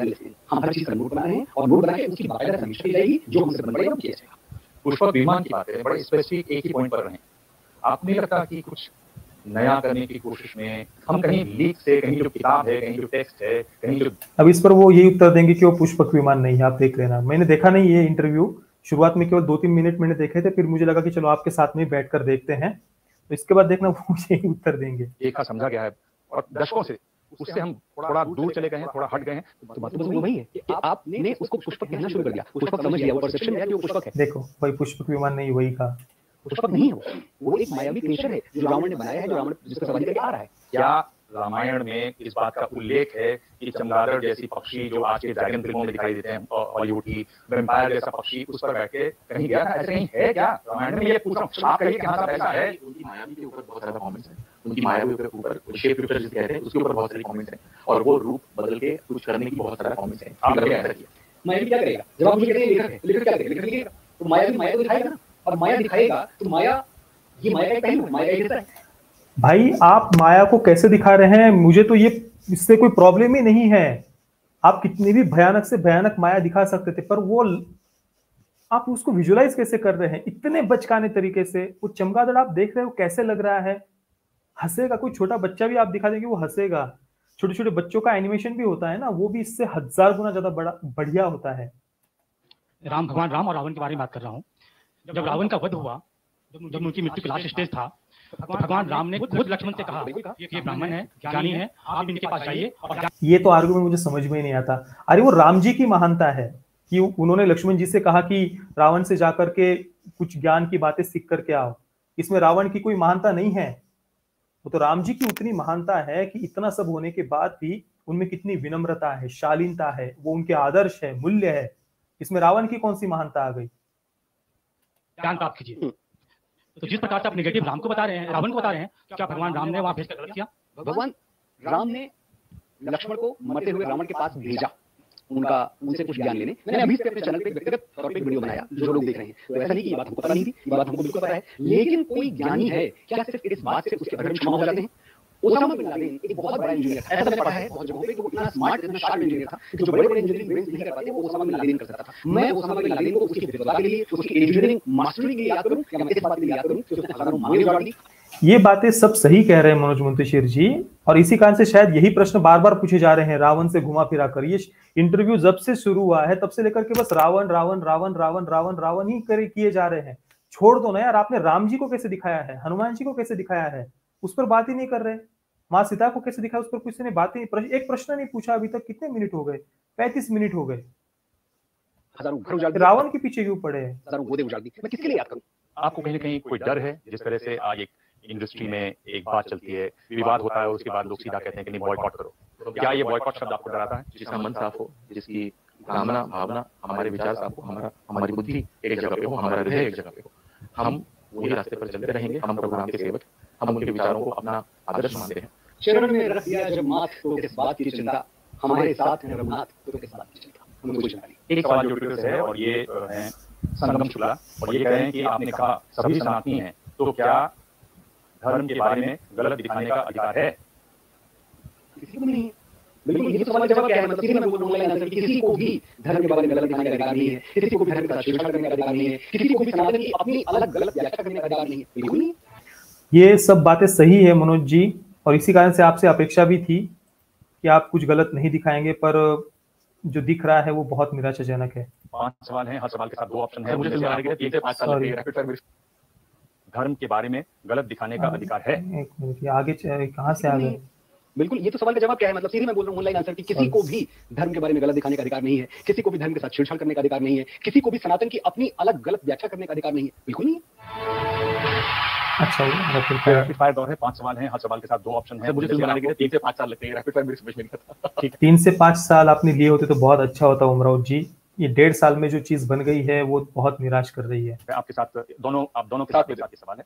हम हर चीज का नोट बना रहे हैं और नोट बना के उसकी बाकायदा समीक्षा की जाएगी, जो हमसे बन पड़ेगा वो किया जाएगा। पुष्पक विमान की बात है, बड़े स्पेसिफिक एक ही पॉइंट पर रहे। आपको नहीं लगता कि कुछ नया करने की कोशिश में हम कहीं लीक से, कहीं जो किताब है, कहीं जो टेक्स्ट है, कहीं जो, अब इस पर वो यही उत्तर देंगे कि वो पुष्पक विमान नहीं है, आप देख लेना। मैंने देखा नहीं ये इंटरव्यू, शुरुआत में केवल दो तीन मिनट मैंने देखे थे, फिर मुझे लगा कि चलो आपके साथ में बैठकर देखते हैं, तो इसके बाद देखना वो यही उत्तर देंगे। देखा समझा गया है और दशकों से उससे हम थोड़ा दूर चले गए हैं, थोड़ा हट गए हैं। तो बात तो वही है कि आपने उसको पुष्पक कहना शुरू कर दिया, पुष्पक समझ लिया, वो परसेप्शन है कि वो पुष्पक है। देखो भाई, पुष्पक विमान नहीं, वही का पुष्पक नहीं हो, वो एक मायावी क्रिएचर है जो रावण ने बनाया है, जो रावण जिस पर सवारी करके आ रहा है। क्या रामायण में इस बात का उल्लेख है कि चमगादड़ जैसी पक्षी जो आज के ड्रैगन फिल्मों में दिखाई देते हैं, हॉलीवुड की वैम्पायर जैसा पक्षी उस पर बैठ के कहीं गया था? ऐसे कहीं है क्या रामायण में? ये पूछ रहा हूं, आप कहिए कि हां ऐसा है। उनकी मायावी के ऊपर बहुत सारा कमेंट्स है, उनकी मायावी के ऊपर शेप रिफ्टर जिसे कहते हैं उसके ऊपर बहुत सारे कमेंट्स हैं और वो रूप बदल के कुछ करने की बहुत सारा कमेंट्स हैं। आप कभी ऐसा किया? मायावी क्या करेगा? जब आप मुझे कहते हैं लेखक है, लेखक क्या करेगा? लेखक लिखेगा तो मायावी माया को दिखाएगा ना, और माया दिखाएगा तो माया, ये माया का एक पहलू है, माया का हिस्सा है। भाई आप माया को कैसे दिखा रहे हैं? मुझे तो ये इससे कोई प्रॉब्लम ही नहीं है। आप कितनी भी भयानक से भयानक माया दिखा सकते थे, पर वो आप उसको विजुअलाइज कैसे कर रहे हैं इतने बचकाने तरीके से? वो चमगादड़ आप देख रहे हो कैसे लग रहा है, हंसेगा, कोई छोटा बच्चा भी आप दिखा देंगे वो हंसेगा। छोटे छोटे बच्चों का एनिमेशन भी होता है ना, वो भी इससे हजार गुना ज्यादा बड़ा बढ़िया होता है। राम भगवान राम और रावण के बारे में बात कर रहा हूँ। जब रावण का वध हुआ, जब उनकी मृत्यु का लास्ट स्टेज था, तो भगवान राम ने खुद लक्ष्मण से कहा कि ये ब्राह्मण है, ज्ञानी है, आप इनके पास जाइए। और ये तो आर्गुमेंट मुझे समझ में ही नहीं आता। अरे वो राम जी की महानता है कि उन्होंने लक्ष्मण जी से कहा कि रावण से जाकर के कुछ ज्ञान की बातें सीख करके आओ। इसमें रावण की कोई महानता नहीं है। वो तो राम जी की उतनी महानता है कि इतना सब होने के बाद भी उनमें कितनी विनम्रता है, शालीनता है, वो उनके आदर्श है, मूल्य है। इसमें रावण की कौन सी महानता आ गई? ज्ञान प्राप्त कीजिए। तो जिस प्रकार से आप नेगेटिव राम को बता रहे हैं, रावण को बता रहे हैं, क्या भगवान राम ने वहां भेजकर गलत किया? भगवान राम ने लक्ष्मण को मरते हुए रावण के पास भेजा, उनका उनसे कुछ ज्ञान लेने। मैंने अभी से अपने चैनल पे व्यक्तिगत तौर पे वीडियो बनाया, जो लोग देख रहे हैं। तो ऐसा नहीं कि ये बात हमको पता नहीं थी, ये बात हमको बिल्कुल पता है। लेकिन कोई ज्ञानी है क्या सिर्फ इस बात से उसके अधर्म क्षमा हो जाते हैं? ओसामा बिन लादेन एक बहुत बड़ा इंजीनियर था, ऐसा मैंने पढ़ा है बहुत जगहों पे, कि वो इतना स्मार्ट, इतना शार्प इंजीनियर था कि जो बड़े बड़े इंजीनियरिंग ब्रेन्स नहीं कर पाते वो ओसामा बिन लादेन कर सकता था। मैं ओसामा बिन लादेन को उसकी विद्वता के लिए, उसकी इंजीनियरिंग मास्टरी के लिए याद करूं, या मैं इस बात के लिए याद करूं कि उसने हजारों मांगे उजाड़ दी? ये बातें सब सही कह रहे हैं मनोज मुंतशिर जी, और इसी कारण से शायद यही प्रश्न बार बार पूछे जा रहे हैं रावण से घुमा फिरा कर। ये इंटरव्यू जब से शुरू हुआ है तब से लेकर के बस रावण रावण रावण रावण रावण रावण ही करे किए जा रहे हैं। छोड़ दो ना यार, आपने राम जी को कैसे दिखाया है, हनुमान जी को कैसे दिखाया है, उस पर बात ही नहीं कर रहे। माँ सीता को कैसे दिखाया, उस पर किसी ने बात ही, एक प्रश्न नहीं पूछा अभी तक। कितने मिनट हो गए? पैंतीस मिनट हो गए। हजारों घर उजाड़, रावण के पीछे क्यों पड़े हैं? हजारों गोदे उजाड़ दी। मैं किसके लिए याद करूं? आपको कहीं ना कहीं कोई डर है? जिस तरह से आज एक इंडस्ट्री में एक बात चलती है, विवाद होता है और उसके बाद लोग सीधा कहते हैं कि नहीं बॉयकॉट करो, तो क्या ये बॉयकॉट शब्द आपको डराता है? जिसका मन साफ हो, जिसकी कामना भावना, हमारे विचार साफ हो, हमारा हमारी बुद्धि एक जगह पे हो, हमारा हृदय एक जगह पे हो, हम वही रास्ते पर चलते रहेंगे। हम प्रभु राम के सेवक, हम उनके विचारों को अपना आदर्श मानते हैं। चरण में रख दिया जब माथ, तो किस बात की चिंता, हमारे साथ है रघुनाथ, तो किस बात की चिंता, हमें कुछ नहीं। एक सवाल जो ट्विटर से है, और ये है संगम शुक्ला, और ये कह रहे हैं कि आपने कहा सभी सनातनी हैं, तो क्या धर्म के बारे में गलत दिखाने का अधिकार है? किसी को नहीं है। बिल्कुल, ये सवाल जवाब क्या है? मतलब किसी में बोल रहा हूं, किसी को भी धर्म के बारे में गलत दिखाने का अधिकार नहीं है, किसी को भी धर्म का छेड़छाड़ करने का अधिकार नहीं है, किसी को भी सनातन की अपनी अलग गलत व्याख्या करने का अधिकार नहीं है। बिल्कुल नहीं। ये सब बातें सही है मनोज जी, और इसी कारण से आपसे अपेक्षा भी थी कि आप कुछ गलत नहीं दिखाएंगे, पर जो दिख रहा है वो बहुत निराशाजनक है। पांच सवाल हैं, हर सवाल के साथ दो ऑप्शन है। मुझे तीन से पांच साल लगेगा। धर्म के बारे में गलत दिखाने का अधिकार है? एक मिनट, आगे कहाँ से आ गए? बिल्कुल, ये तो सवाल का जवाब क्या है? मतलब सीधे मैं बोल रहा हूँ ऑनलाइन आंसर कि किसी को भी धर्म के बारे में गलत दिखाने का अधिकार नहीं है, किसी को भी धर्म के साथ छेड़छाड़ करने का अधिकार नहीं है, किसी को भी सनातन की अपनी अलग गलत व्याख्या करने का अधिकार नहीं है। बिल्कुल नहीं है। अच्छा, रैपिड फायर दौर है, पांच सवाल हैं, हर सवाल के साथ दो ऑप्शन है। मुझे बनाने के लिए तीन से पांच साल लगते हैं। रैपिड फायर मेरे समझ में नहीं आता। ठीक है, तीन से पांच साल आपने लिए होते तो बहुत अच्छा होता उमराव जी। ये डेढ़ साल में जो चीज बन गई है वो बहुत निराश कर रही है। आपके साथ दोनों, आप दोनों के साथ मेरे साथ ये सवाल है।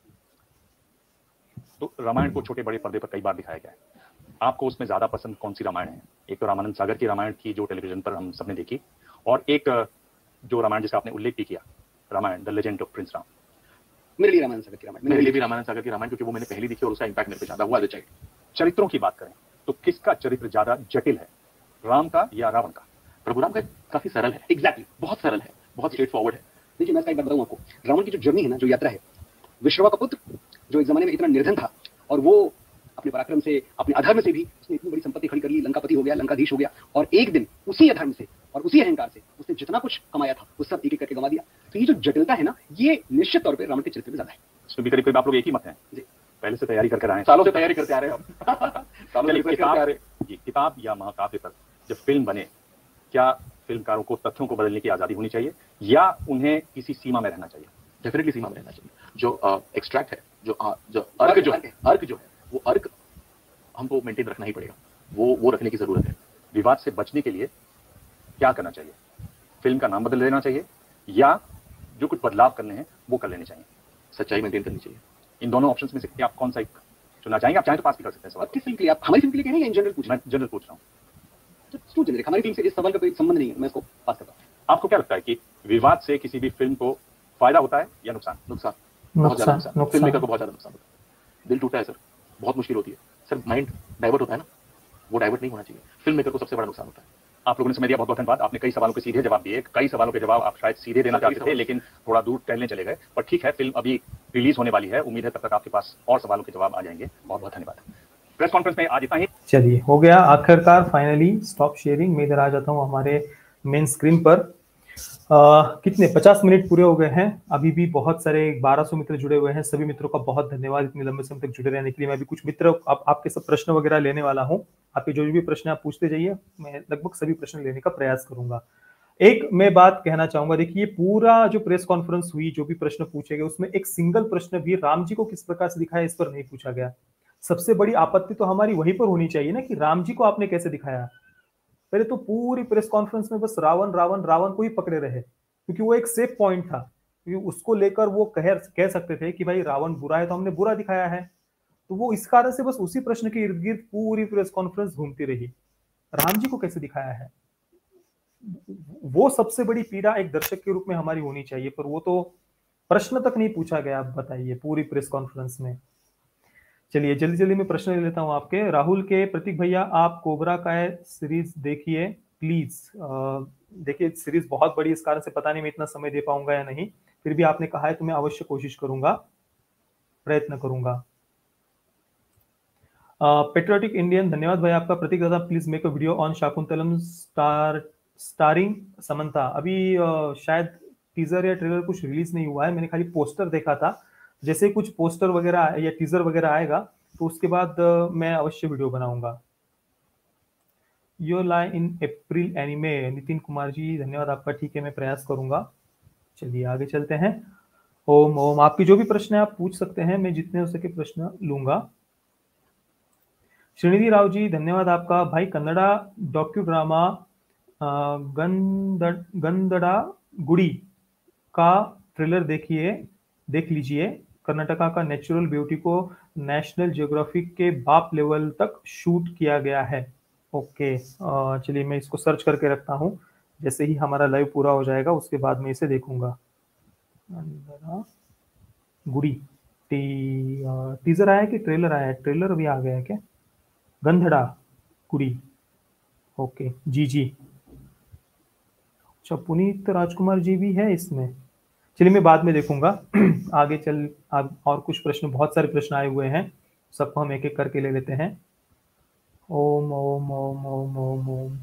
तो रामायण को छोटे बड़े पर्दे पर कई बार दिखाया गया है, आपको उसमें ज्यादा पसंद कौन सी रामायण है? एक तो रामानंद सागर की रामायण थी जो टेलीविजन पर हम सबने देखी, और एक जो रामायण जिसका आपने उल्लेख भी किया, Ramayana the legend of prince Rama. मेरे लिए रामायण सागर की रामायण, मेरे लिए भी रामानंद सागर की रामायण, क्योंकि वो मैंने पहली देखी और उसका इंपैक्ट मेरे पे ज्यादा हुआ। चरित्रों की बात करें तो किसका चरित्र ज्यादा जटिल है, राम का या रावण का? प्रभु राम का काफी सरल है। एग्जैक्टली, बहुत सरल है, बहुत स्ट्रेट फॉरवर्ड है। देखिए, मैं इसका एक बात बताऊं आपको, रावण की जो जर्नी है ना, जो यात्रा है, विश्रवा का पुत्र जो एक जमाने में इतना निर्धन था, और वो अपने पराक्रम से, अपने अधर्म से भी उसने इतनी बड़ी संपत्ति खड़ी कर ली, लंकापति हो गया, लंकाधीश हो गया, और एक दिन उसी अधर्म से और उसी अहंकार से उसने जितना कुछ कमाया था वो सब एक एक करके गंवा दिया। तो ये जो जटिलता है ना, ये निश्चित तौर पर रावण के चरित्र में ज्यादा है। इसमें भी करीब करीब आप लोग एक ही मत हैं। पहले से तैयारी करके आए हैं, सालों से तैयारी करते आ रहे हैं हम। सालों से किताब, ये किताब या महाकाव्य पर जब फिल्म बने, क्या फिल्मकारों को तथ्यों को बदलने की आजादी होनी चाहिए या उन्हें किसी सीमा में रहना चाहिए? डेफिनेटली सीमा में रहना चाहिए। जो एक्सट्रैक्ट है, जो uh, जो अर्क जो है, अर्क जो है वो अर्क हमको मेंटेन रखना ही पड़ेगा, वो वो रखने की जरूरत है। विवाद से बचने के लिए क्या करना चाहिए? फिल्म का नाम बदल देना चाहिए या जो कुछ बदलाव करने हैं वो कर लेने चाहिए? सच्चाई मेंटेन करनी चाहिए। इन दोनों ऑप्शंस में से आप कौन सा एक चुनना चाहेंगे? आप चाहें तो पास भी कर सकते हैं सवाल। किस फिल्म के लिए? आप हमारी फिल्म के लिए कह रहे हैं या जनरल पूछ? मैं जनरल पूछ रहा हूँ। तो जनरल, हमारी टीम से इस सवाल का कोई संबंध नहीं है, मैं इसको पास करता हूँ। आपको क्या लगता है कि विवाद से किसी भी फिल्म को फायदा होता है या नुकसान? नुकसान, बहुत ज्यादा नुकसान। फिल्म मेकर को बहुत ज्यादा नुकसान होता है। दिल टूटा है सर, बहुत मुश्किल होती है सर, माइंड डाइवर्ट होता है ना, वो डाइवर्ट नहीं होना चाहिए। फिल्म मेकर को सबसे बड़ा नुकसान होता है। आप लोगों ने समय दिया, बहुत बहुत धन्यवाद। आपने कई सवालों के सीधे जवाब दिए, कई सवालों के जवाब आप शायद सीधे देना चाहते थे लेकिन थोड़ा दूर टहलने चले गए, पर ठीक है, फिल्म अभी रिलीज होने वाली है, उम्मीद है तब तक आपके पास और सवालों के जवाब आ जाएंगे। बहुत बहुत धन्यवाद। प्रेस कॉन्फ्रेंस में आज इतना ही। चलिए, हो गया आखिरकार, फाइनली स्टॉप शेयरिंग। मैं इधर आ जाता हूँ हमारे मेन स्क्रीन पर। आ, कितने पचास मिनट पूरे हो गए हैं, अभी भी बहुत सारे बारह सौ मित्र जुड़े हुए हैं। सभी मित्रों का बहुत धन्यवाद इतने लंबे समय तक जुड़े रहने के लिए। मैं भी कुछ मित्र आप, आपके सब प्रश्न वगैरह लेने वाला हूं। आपके जो भी प्रश्न आप पूछते जाइए, मैं लगभग सभी प्रश्न लेने का प्रयास करूंगा। एक मैं बात कहना चाहूंगा, देखिए पूरा जो प्रेस कॉन्फ्रेंस हुई, जो भी प्रश्न पूछे गए, उसमें एक सिंगल प्रश्न भी राम जी को किस प्रकार से दिखाया इस पर नहीं पूछा गया। सबसे बड़ी आपत्ति तो हमारी वहीं पर होनी चाहिए ना, कि राम जी को आपने कैसे दिखाया। पहले तो पूरी प्रेस कॉन्फ्रेंस में बस रावण रावण रावण को ही पकड़े रहे, क्योंकि वो एक सेफ पॉइंट था, क्योंकि उसको लेकर वो कह कह सकते थे कि भाई रावण बुरा है तो हमने बुरा दिखाया है। तो वो इस कारण से बस उसी प्रश्न के इर्द गिर्द पूरी प्रेस कॉन्फ्रेंस घूमती रही। राम जी को कैसे दिखाया है, वो सबसे बड़ी पीड़ा एक दर्शक के रूप में हमारी होनी चाहिए, पर वो तो प्रश्न तक नहीं पूछा गया। आप बताइए पूरी प्रेस कॉन्फ्रेंस में। चलिए जल्दी जल्दी मैं प्रश्न ले लेता हूं आपके। राहुल के, प्रतीक भैया आप कोबरा काय सीरीज देखिए प्लीज। देखिए सीरीज बहुत बड़ी, इस कारण से पता नहीं मैं इतना समय दे पाऊंगा या नहीं, फिर भी आपने कहा है तो मैं अवश्य कोशिश करूंगा, प्रयत्न करूंगा। पेट्रियोटिक इंडियन, धन्यवाद भाई आपका। प्रतीक दादा please make a video on Shaakuntalam star starring Samantha. अभी uh, शायद टीजर या ट्रेलर कुछ रिलीज नहीं हुआ है, मैंने खाली पोस्टर देखा था। जैसे कुछ पोस्टर वगैरह या टीजर वगैरह आएगा तो उसके बाद मैं अवश्य वीडियो बनाऊंगा। Your lie in April anime, Nitin Kumar ji धन्यवाद आपका, ठीक है मैं प्रयास करूंगा। चलिए आगे चलते हैं। ओम ओम, आपकी जो भी प्रश्न है आप पूछ सकते हैं, मैं जितने हो सके प्रश्न लूंगा। श्रीनिधि राव जी धन्यवाद आपका। भाई कन्नड़ा डॉक्यू ड्रामा गंद गंदड़ा गुड़ी का ट्रेलर देखिए देख लीजिए। कर्नाटका का नेचुरल ब्यूटी को नेशनल ज्योग्राफिक के बाप लेवल तक शूट किया गया है। ओके, चलिए मैं इसको सर्च करके रखता हूँ, जैसे ही हमारा लाइव पूरा हो जाएगा उसके बाद मैं इसे देखूंगा। गुड़ी टी, टीजर आया कि ट्रेलर आया है? ट्रेलर अभी आ गया है क्या? गंधड़ा गुड़ी, ओके जी जी। अच्छा, पुनीत राजकुमार जी भी है इसमें, चलिए मैं बाद में देखूंगा। आगे चल अब और कुछ प्रश्न, बहुत सारे प्रश्न आए हुए हैं, सबको हम एक एक करके ले लेते हैं। ओम ओम ओम ओम ओम ओम।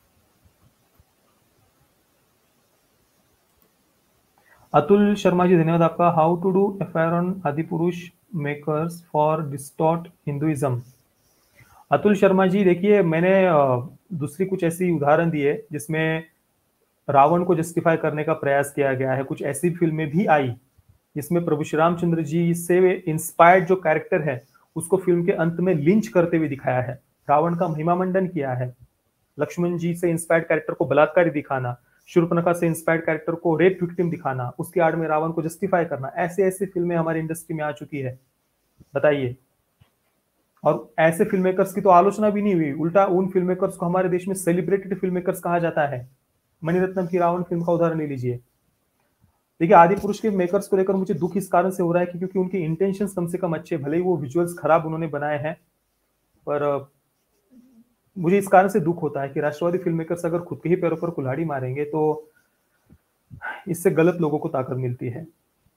अतुल शर्मा जी धन्यवाद आपका। How to do FIR on Adipurush makers for distort Hinduism. Atul Sharma ji देखिए, मैंने दूसरी कुछ ऐसी उदाहरण दी है जिसमें रावण को जस्टिफाई करने का प्रयास किया गया है। कुछ ऐसी फिल्में भी आई जिसमें प्रभु श्री रामचंद्र जी से इंस्पायर्ड जो कैरेक्टर है उसको फिल्म के अंत में लिंच करते हुए दिखाया है, रावण का महिमा मंडन किया है। लक्ष्मण जी से इंस्पायर्ड कैरेक्टर को बलात्कारी दिखाना, शूर्पणखा से इंस्पायर्ड कैरेक्टर को रेप विक्टिम दिखाना, उसकी आड़ में रावण को जस्टिफाई करना, ऐसे ऐसे फिल्में हमारी इंडस्ट्री में आ चुकी है, बताइए। और ऐसे फिल्म मेकर्स की तो आलोचना भी नहीं हुई, उल्टा उन फिल्म मेकर्स को हमारे देश में सेलिब्रेटेड फिल्म मेकर्स कहा जाता है। मणिरत्नम की रावण फिल्म का उदाहरण ले लीजिए। देखिए आदि पुरुष के मेकर्स को लेकर मुझे दुख इस कारण से हो रहा है कि क्योंकि उनके इंटेंशंस कम से कम अच्छे, भले ही वो विजुअल्स खराब उन्होंने बनाए हैं, पर मुझे इस कारण से दुख होता है कि राष्ट्रवादी फिल्म मेकर्स अगर खुद के ही पैरों पर कुल्हाड़ी मारेंगे तो इससे गलत लोगों को ताकत मिलती है।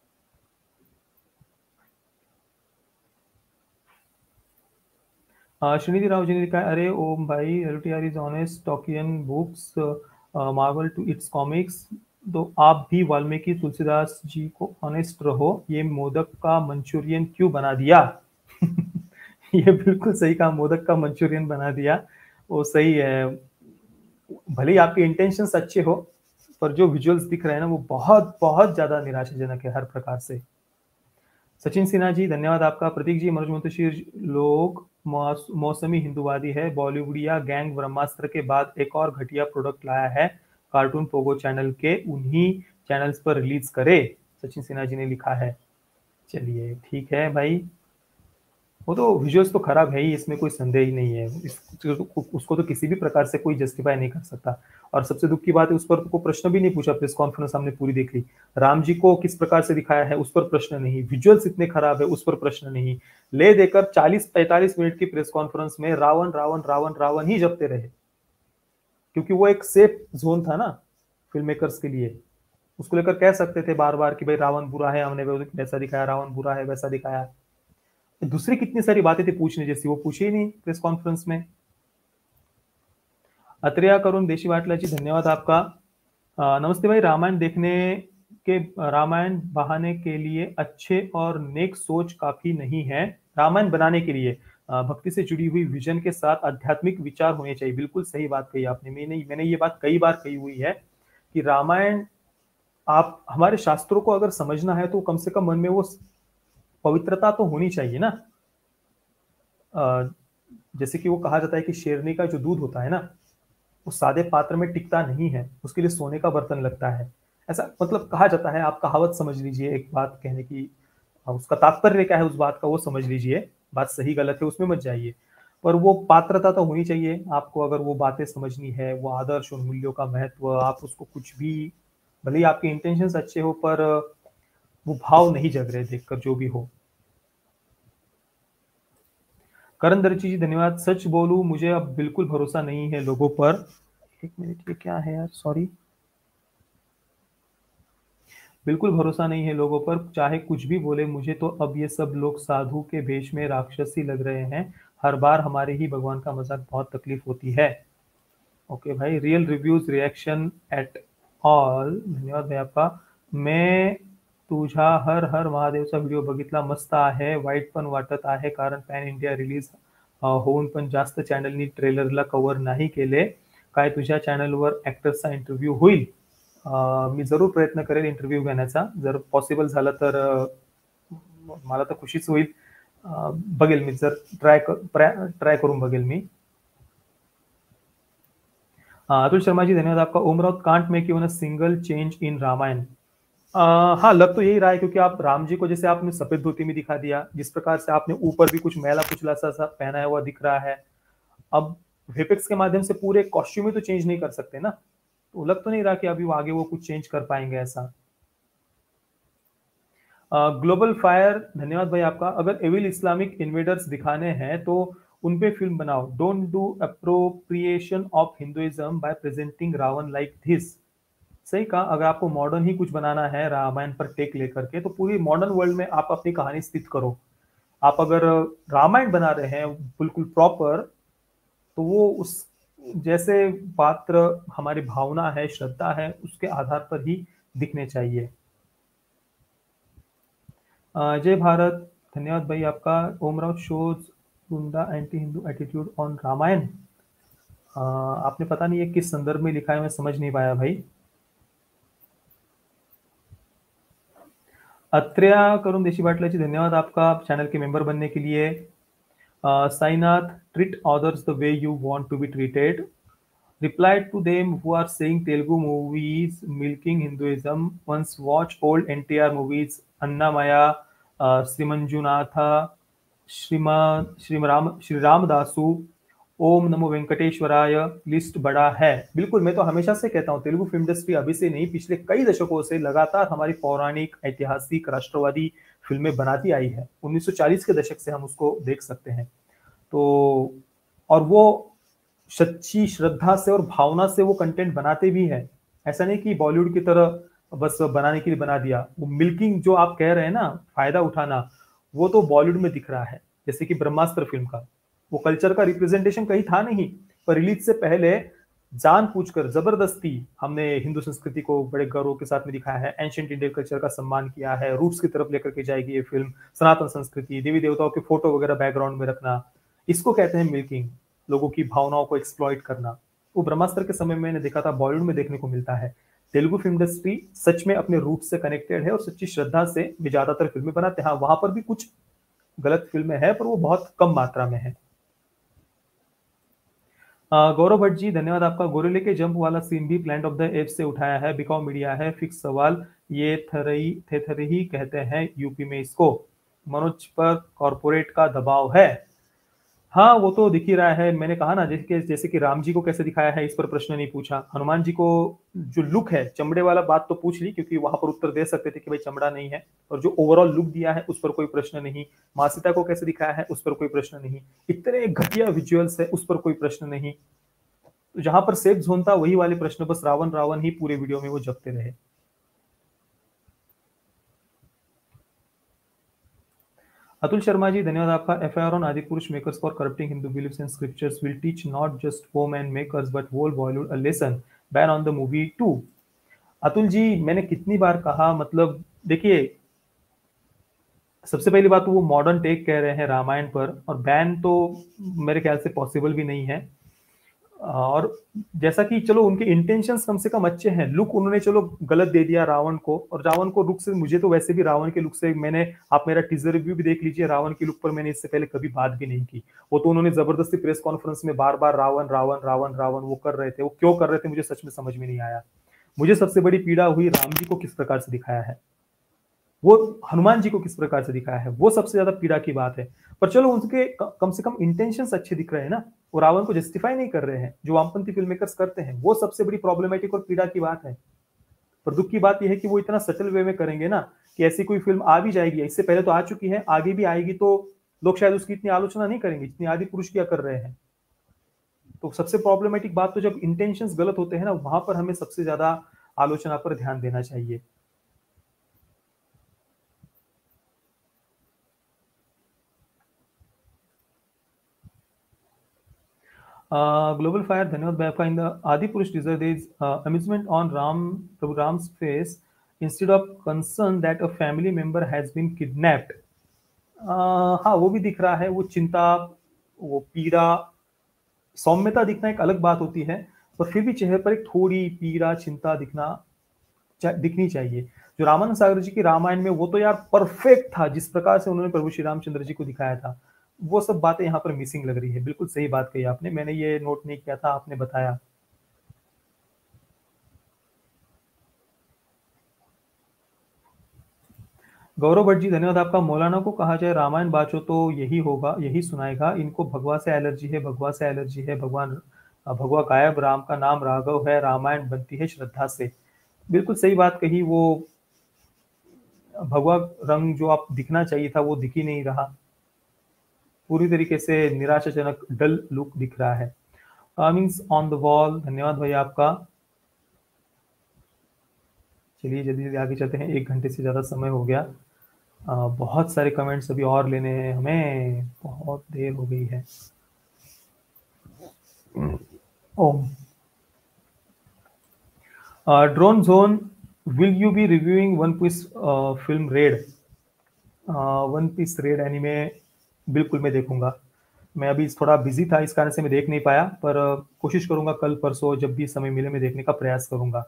श्रीनिधि राव जी ने लिखा है, अरे ओम भाई, LTR is honest Tolkien books Marvel to its comics, तो आप भी वाल्मीकि तुलसीदास जी को ऑनेस्ट रहो, ये मोदक का मंचूरियन क्यों बना दिया? ये बिल्कुल सही कहा, मोदक का मंचूरियन बना दिया, वो सही है। भले ही आपके इंटेंशंस अच्छे हो, पर जो विजुअल्स दिख रहे हैं ना वो बहुत बहुत ज्यादा निराशाजनक है हर प्रकार से। सचिन सिन्हा जी धन्यवाद आपका। प्रतीक जी, मनोज मुंतशिर लोग मौसमी हिंदुवादी है, बॉलीवुडिया गैंग ब्रह्मास्त्र के बाद एक और घटिया प्रोडक्ट लाया है, कार्टून पोगो चैनल के, उन्हीं चैनल्स पर रिलीज करे, सचिन सिन्हा जी ने लिखा है। चलिए ठीक है भाई, वो तो विजुअल्स तो खराब है ही, इसमें कोई संदेह ही नहीं है, इस, उसको तो किसी भी प्रकार से कोई जस्टिफाई नहीं कर सकता। और सबसे दुख की बात है, उस पर कोई प्रश्न भी नहीं पूछा, प्रेस कॉन्फ्रेंस हमने पूरी देख ली। राम जी को किस प्रकार से दिखाया है उस पर प्रश्न नहीं, विजुअल्स इतने खराब है उस पर प्रश्न नहीं, ले देकर चालीस पैंतालीस मिनट की प्रेस कॉन्फ्रेंस में रावण रावण रावण रावण ही जपते रहे। क्योंकि वो एक सेफ जोन था ना फिल्म मेकर्स के लिए। उसको लेकर कह सकते थे बार बार कि भाई रावण बुरा है, हमने वैसा दिखाया, रावण बुरा है वैसा दिखाया। दूसरी कितनी सारी बातें थी पूछने जैसी, वो पूछी ही नहीं प्रेस कॉन्फ्रेंस में। अत्रेया करुण देशी वाटला जी धन्यवाद आपका। आ, नमस्ते भाई, रामायण देखने के रामायण बहाने के लिए अच्छे और नेक सोच काफी नहीं है। रामायण बनाने के लिए भक्ति से जुड़ी हुई विजन के साथ आध्यात्मिक विचार होने चाहिए। बिल्कुल सही बात कही आपने। मैंने मैंने ये बात कई बार कही हुई है कि रामायण, आप हमारे शास्त्रों को अगर समझना है तो कम से कम मन में वो पवित्रता तो होनी चाहिए ना। जैसे कि वो कहा जाता है कि शेरनी का जो दूध होता है ना, वो सादे पात्र में टिकता नहीं है, उसके लिए सोने का बर्तन लगता है, ऐसा मतलब कहा जाता है। आप कहावत समझ लीजिए, एक बात कहने की उसका तात्पर्य क्या है उस बात का वो समझ लीजिए। बात सही गलत है उसमें मत जाइए, पर वो पात्रता तो होनी चाहिए आपको। अगर वो बातें समझनी है, वो आदर्श और मूल्यों का महत्व, आप उसको कुछ भी, भले ही आपके इंटेंशंस अच्छे हो पर वो भाव नहीं जग रहे देखकर जो भी हो। करण दर्ची जी धन्यवाद। सच बोलूं मुझे अब बिल्कुल भरोसा नहीं है लोगों पर। एक मिनट, ये क्या है यार, सॉरी। बिल्कुल भरोसा नहीं है लोगों पर, चाहे कुछ भी बोले मुझे तो अब ये सब लोग साधु के भेष में राक्षसी लग रहे हैं। हर बार हमारे ही भगवान का मजाक, बहुत तकलीफ होती है। ओके भाई, real reviews reaction at all धन्यवाद भाई आपका। मैं तुझा हर हर महादेवचा व्हिडिओ बघितला, मस्त आहे, वाईट पण वाटत आहे कारण पॅन इंडिया रिलीज होऊन पण जास्त चॅनलनी ट्रेलरला कव्हर नाही केले। काय तुझ्या चॅनलवर ॲक्टर्सचा इंटरव्ह्यू होईल? मी जरूर प्रयत्न करेल इंटरव्ह्यू घेण्याचा, जर पॉसिबल झालं तर मला तर खुशीच होईल। बघेल मी, जर ट्राय ट्राय करून बघेल मी। अतुल शर्मा जी धन्यवाद आपका। Omrao can't make even a single change in Ramayan. हाँ, लग तो यही रहा है, क्योंकि आप राम जी को जैसे आपने सफेद धोती में दिखा दिया, जिस प्रकार से आपने ऊपर भी कुछ मैला कुचला सा सा पहना हुआ दिख रहा है, अब वीएफएक्स के माध्यम से पूरे कॉस्ट्यूम ही तो चेंज नहीं कर सकते ना, तो लग तो नहीं रहा कि अभी वो आगे वो कुछ चेंज कर पाएंगे ऐसा। ग्लोबल फायर धन्यवाद भाई आपका। अगर एविल इस्लामिक इन्वेडर्स दिखाने हैं तो उन पे फिल्म बनाओ, don't do appropriation of Hinduism by presenting Ravan like this. सही कहा, अगर आपको मॉडर्न ही कुछ बनाना है रामायण पर टेक लेकर के, तो पूरी मॉडर्न वर्ल्ड में आप अपनी कहानी स्थित करो। आप अगर रामायण बना रहे हैं बिल्कुल प्रॉपर, तो वो उस जैसे पात्र हमारी भावना है, श्रद्धा है, उसके आधार पर ही दिखने चाहिए। जय भारत धन्यवाद भाई आपका। ओमराव शोज गुंडा anti Hindu attitude on Ramayan. आपने पता नहीं है किस संदर्भ में लिखा है, मैं समझ नहीं पाया भाई। अत्रेया करुण देशी बाटलाची धन्यवाद आपका चैनल के मेंबर बनने के लिए। Sainath, treat others the way you want to be treated. Reply to them who are saying Telugu movies milking Hinduism. Once watch old N T R movies, Annamaya, uh, Srimanjunatha, Sriman, Sri Ram, Sri Ramdasu, ओम नमो वेंकटेश्वराय। List बड़ा है। बिल्कुल, मैं तो हमेशा से कहता हूँ तेलुगु फिल्म इंडस्ट्री अभी से नहीं, पिछले कई दशकों से लगातार हमारी पौराणिक, ऐतिहासिक, राष्ट्रवादी फिल्में बनाती आई है। उन्नीस सौ चालीस के दशक से हम उसको देख सकते हैं। तो और वो सच्ची श्रद्धा से और भावना से वो कंटेंट बनाते भी हैं। ऐसा नहीं कि बॉलीवुड की तरह बस बनाने के लिए बना दिया। वो मिल्किंग जो आप कह रहे हैं ना, फायदा उठाना, वो तो बॉलीवुड में दिख रहा है। जैसे कि ब्रह्मास्त्र फिल्म का वो कल्चर का रिप्रेजेंटेशन कहीं था नहीं, पर रिलीज से पहले जान पूछकर जबरदस्ती हमने हिंदू संस्कृति को बड़े गौरव के साथ में दिखाया है, एंशिएंट इंडियन कल्चर का सम्मान किया है, रूट्स की तरफ लेकर के जाएगी ये फिल्म, सनातन संस्कृति, देवी देवताओं के फोटो वगैरह बैकग्राउंड में रखना, इसको कहते हैं मिल्किंग, लोगों की भावनाओं को एक्सप्लॉइट करना। वो ब्रह्मास्त्र के समय में मैंने देखा था, बॉलीवुड में देखने को मिलता है। तेलुगु फिल्म इंडस्ट्री सच में अपने रूट से कनेक्टेड है और सच्ची श्रद्धा से भी ज्यादातर फिल्में बनाते हैं। हाँ, वहां पर भी कुछ गलत फिल्में हैं, पर वो बहुत कम मात्रा में है। गौरव भट्ट जी धन्यवाद आपका। गोरिल्ले के जंप वाला सीन भी प्लांट ऑफ द एप्स से उठाया है, बिकाउ मीडिया है। फिक्स सवाल, ये थरई थेथरही कहते हैं यूपी में इसको। मनोज पर कॉर्पोरेट का दबाव है। हाँ, वो तो दिख ही रहा है। मैंने कहा ना, जैसे जैसे कि राम जी को कैसे दिखाया है, इस पर प्रश्न नहीं पूछा। हनुमान जी को जो लुक है, चमड़े वाला बात तो पूछ ली, क्योंकि वहां पर उत्तर दे सकते थे कि भाई चमड़ा नहीं है, और जो ओवरऑल लुक दिया है उस पर कोई प्रश्न नहीं। माँ सीता को कैसे दिखाया है उस पर कोई प्रश्न नहीं। इतने घटिया विजुअल्स है उस पर कोई प्रश्न नहीं। तो जहां पर सेफ जोन था वही वाले प्रश्न बस रावण रावण ही पूरे वीडियो में वो जपते रहे। अतुल शर्मा जी धन्यवाद आपका। F I R on Adipurush makers for corrupting Hindu believes and scriptures will teach not just home and makers but whole Bollywood a lesson, ban on the movie too. Atul ji मैंने कितनी बार कहा, मतलब देखिए सबसे पहली बात तो वो मॉडर्न टेक कह रहे हैं रामायण पर, और बैन तो मेरे ख्याल से पॉसिबल भी नहीं है। और जैसा कि चलो उनके इंटेंशंस कम से कम अच्छे हैं, लुक उन्होंने चलो गलत दे दिया रावण को, और रावण को लुक से मुझे तो वैसे भी रावण के लुक से, मैंने आप मेरा टीजर रिव्यू भी देख लीजिए, रावण के लुक पर मैंने इससे पहले कभी बात भी नहीं की। वो तो उन्होंने जबरदस्ती प्रेस कॉन्फ्रेंस में बार बार रावण रावण रावण रावण वो कर रहे थे, वो क्यों कर रहे थे मुझे सच में समझ में नहीं आया। मुझे सबसे बड़ी पीड़ा हुई राम जी को किस प्रकार से दिखाया है, वो हनुमान जी को किस प्रकार से दिखाया है, वो सबसे ज्यादा पीड़ा की बात है। पर चलो उनके कम से कम इंटेंशंस अच्छे दिख रहे हैं ना, वो रावण को जस्टिफाई नहीं कर रहे हैं जो वामपंथी फिल्म मेकर्स करते हैं, वो सबसे बड़ी प्रॉब्लमेटिक और पीड़ा की बात है। पर दुख की बात यह है कि वो इतना सटल वे में करेंगे ना कि ऐसी कोई फिल्म आ भी जाएगी, इससे पहले तो आ चुकी है, आगे भी आएगी, तो लोग शायद उसकी इतनी आलोचना नहीं करेंगे जितनी आदि पुरुष किया कर रहे हैं। तो सबसे प्रॉब्लमेटिक बात तो जब इंटेंशंस गलत होते हैं ना, वहां पर हमें सबसे ज्यादा आलोचना पर ध्यान देना चाहिए। ग्लोबल फायर धन्यवाद भाई आपका। इन the Adipurush teaser there is amusement on Ram Prabhu Ram's face instead of concern that a family member has been kidnapped. हाँ वो भी दिख रहा है, वो चिंता, वो पीड़ा, सौम्यता दिखना एक अलग बात होती है, पर फिर भी चेहरे पर एक थोड़ी पीड़ा चिंता दिखना चा, दिखनी चाहिए। जो रामानंद सागर जी की रामायण में वो तो यार परफेक्ट था, जिस प्रकार से उन्होंने प्रभु श्री रामचंद्र जी को दिखाया था, वो सब बातें यहाँ पर मिसिंग लग रही है। बिल्कुल सही बात कही आपने, मैंने ये नोट नहीं किया था, आपने बताया। गौरव भट्ट जी धन्यवाद आपका। मौलाना को कहा जाए रामायण बाचो तो यही होगा, यही सुनाएगा, इनको भगवा से एलर्जी है, भगवा से एलर्जी है, भगवान भगवा गायब, राम का नाम राघव है, रामायण बनती है श्रद्धा से। बिल्कुल सही बात कही, वो भगवा रंग जो आप दिखना चाहिए था वो दिख ही नहीं रहा, पूरी तरीके से निराशाजनक डल लुक दिख रहा है। कमिंग्स ऑन द वॉल धन्यवाद भाई आपका। चलिए जल्दी जल्दी आगे चलते हैं, एक घंटे से ज़्यादा समय हो गया। आ, बहुत सारे कमेंट्स अभी और लेने हैं हमें, बहुत देर हो गई है। Om drone zone, will you be reviewing One Piece film red? One Piece red anime बिल्कुल मैं देखूंगा। मैं अभी थोड़ा बिजी था इस कारण से मैं देख नहीं पाया, पर कोशिश करूंगा कल परसों जब भी समय मिले मैं देखने का प्रयास करूंगा।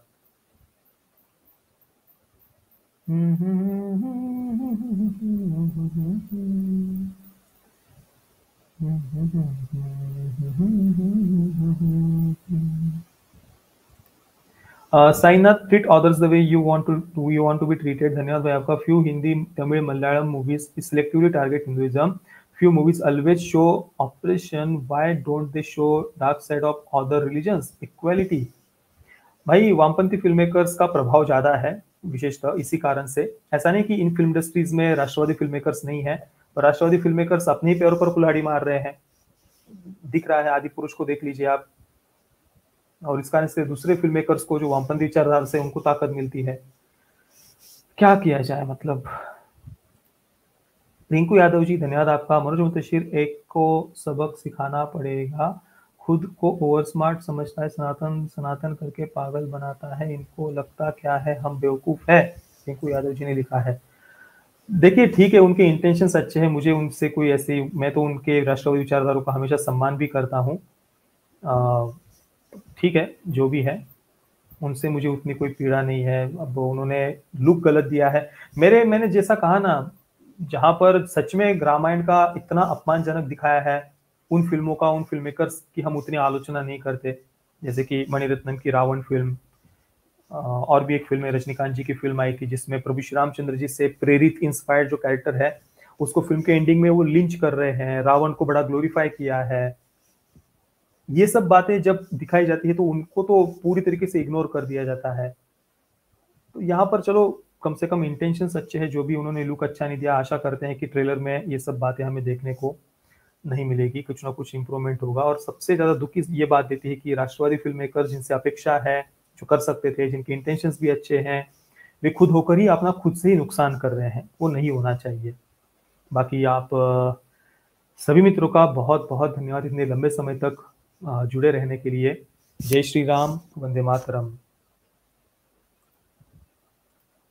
Sainath, treat others the way you want to you want to be treated धन्यवाद भाई आपका। Few Hindi Tamil Malayalam movies selectively target Hinduism, few movies always show oppression, why don't they show dark side of other religions? Equality। भाई वामपंथी film makers का प्रभाव ज्यादा है विशेषतः इसी कारण से। ऐसा नहीं कि इन फिल्म इंडस्ट्रीज में राष्ट्रवादी फिल्म मेकर्स नहीं है, पर राष्ट्रवादी फिल्म मेकर्स अपने ही पैरों पर कुल्हाड़ी मार रहे हैं, दिख रहा है। आदि पुरुष को देख लीजिए आप, और इस कारण से दूसरे फिल्म मेकर्स को जो वामपंथी विचारधारा से उनको ताकत मिलती है। क्या किया जाए, मतलब। रिंकू यादव जी धन्यवाद आपका। मनोज मुंतशिर, एक को सबक सिखाना पड़ेगा, खुद को ओवर स्मार्ट समझता है, सनातन सनातन करके पागल बनाता है, इनको लगता क्या है हम बेवकूफ है, रिंकू यादव जी ने लिखा है। देखिए ठीक है, उनके इंटेंशंस अच्छे हैं, मुझे उनसे कोई ऐसी, मैं तो उनके राष्ट्रवादी विचारधारा का हमेशा सम्मान भी करता हूँ, ठीक है जो भी है, उनसे मुझे उतनी कोई पीड़ा नहीं है। अब उन्होंने लुक गलत दिया है, मेरे मैंने जैसा कहा ना, जहां पर सच में रामायण का इतना अपमानजनक दिखाया है, उन फिल्मों का, उन फिल्म मेकर्स की हम उतनी आलोचना नहीं करते, जैसे कि मणिरत्नम की रावण फिल्म, और भी एक फिल्म है रजनीकांत जी की फिल्म आई थी जिसमें प्रभु श्री रामचंद्र जी से प्रेरित इंस्पायर्ड जो कैरेक्टर है उसको फिल्म के एंडिंग में वो लिंच कर रहे हैं, रावण को बड़ा ग्लोरीफाई किया है। ये सब बातें जब दिखाई जाती है तो उनको तो पूरी तरीके से इग्नोर कर दिया जाता है। तो यहाँ पर चलो कम से कम इंटेंशंस अच्छे हैं, जो भी उन्होंने लुक अच्छा नहीं दिया, आशा करते हैं कि ट्रेलर में ये सब बातें हमें देखने को नहीं मिलेगी, कुछ ना कुछ इम्प्रूवमेंट होगा। और सबसे ज़्यादा दुख की ये बात देती है कि राष्ट्रवादी फिल्म मेकर जिनसे अपेक्षा है, जो कर सकते थे, जिनके इंटेंशंस भी अच्छे हैं, वे खुद होकर ही अपना खुद से ही नुकसान कर रहे हैं। वो नहीं होना चाहिए। बाकी आप सभी मित्रों का बहुत बहुत धन्यवाद इतने लंबे समय तक जुड़े रहने के लिए। जय श्री राम, वंदे मातरम।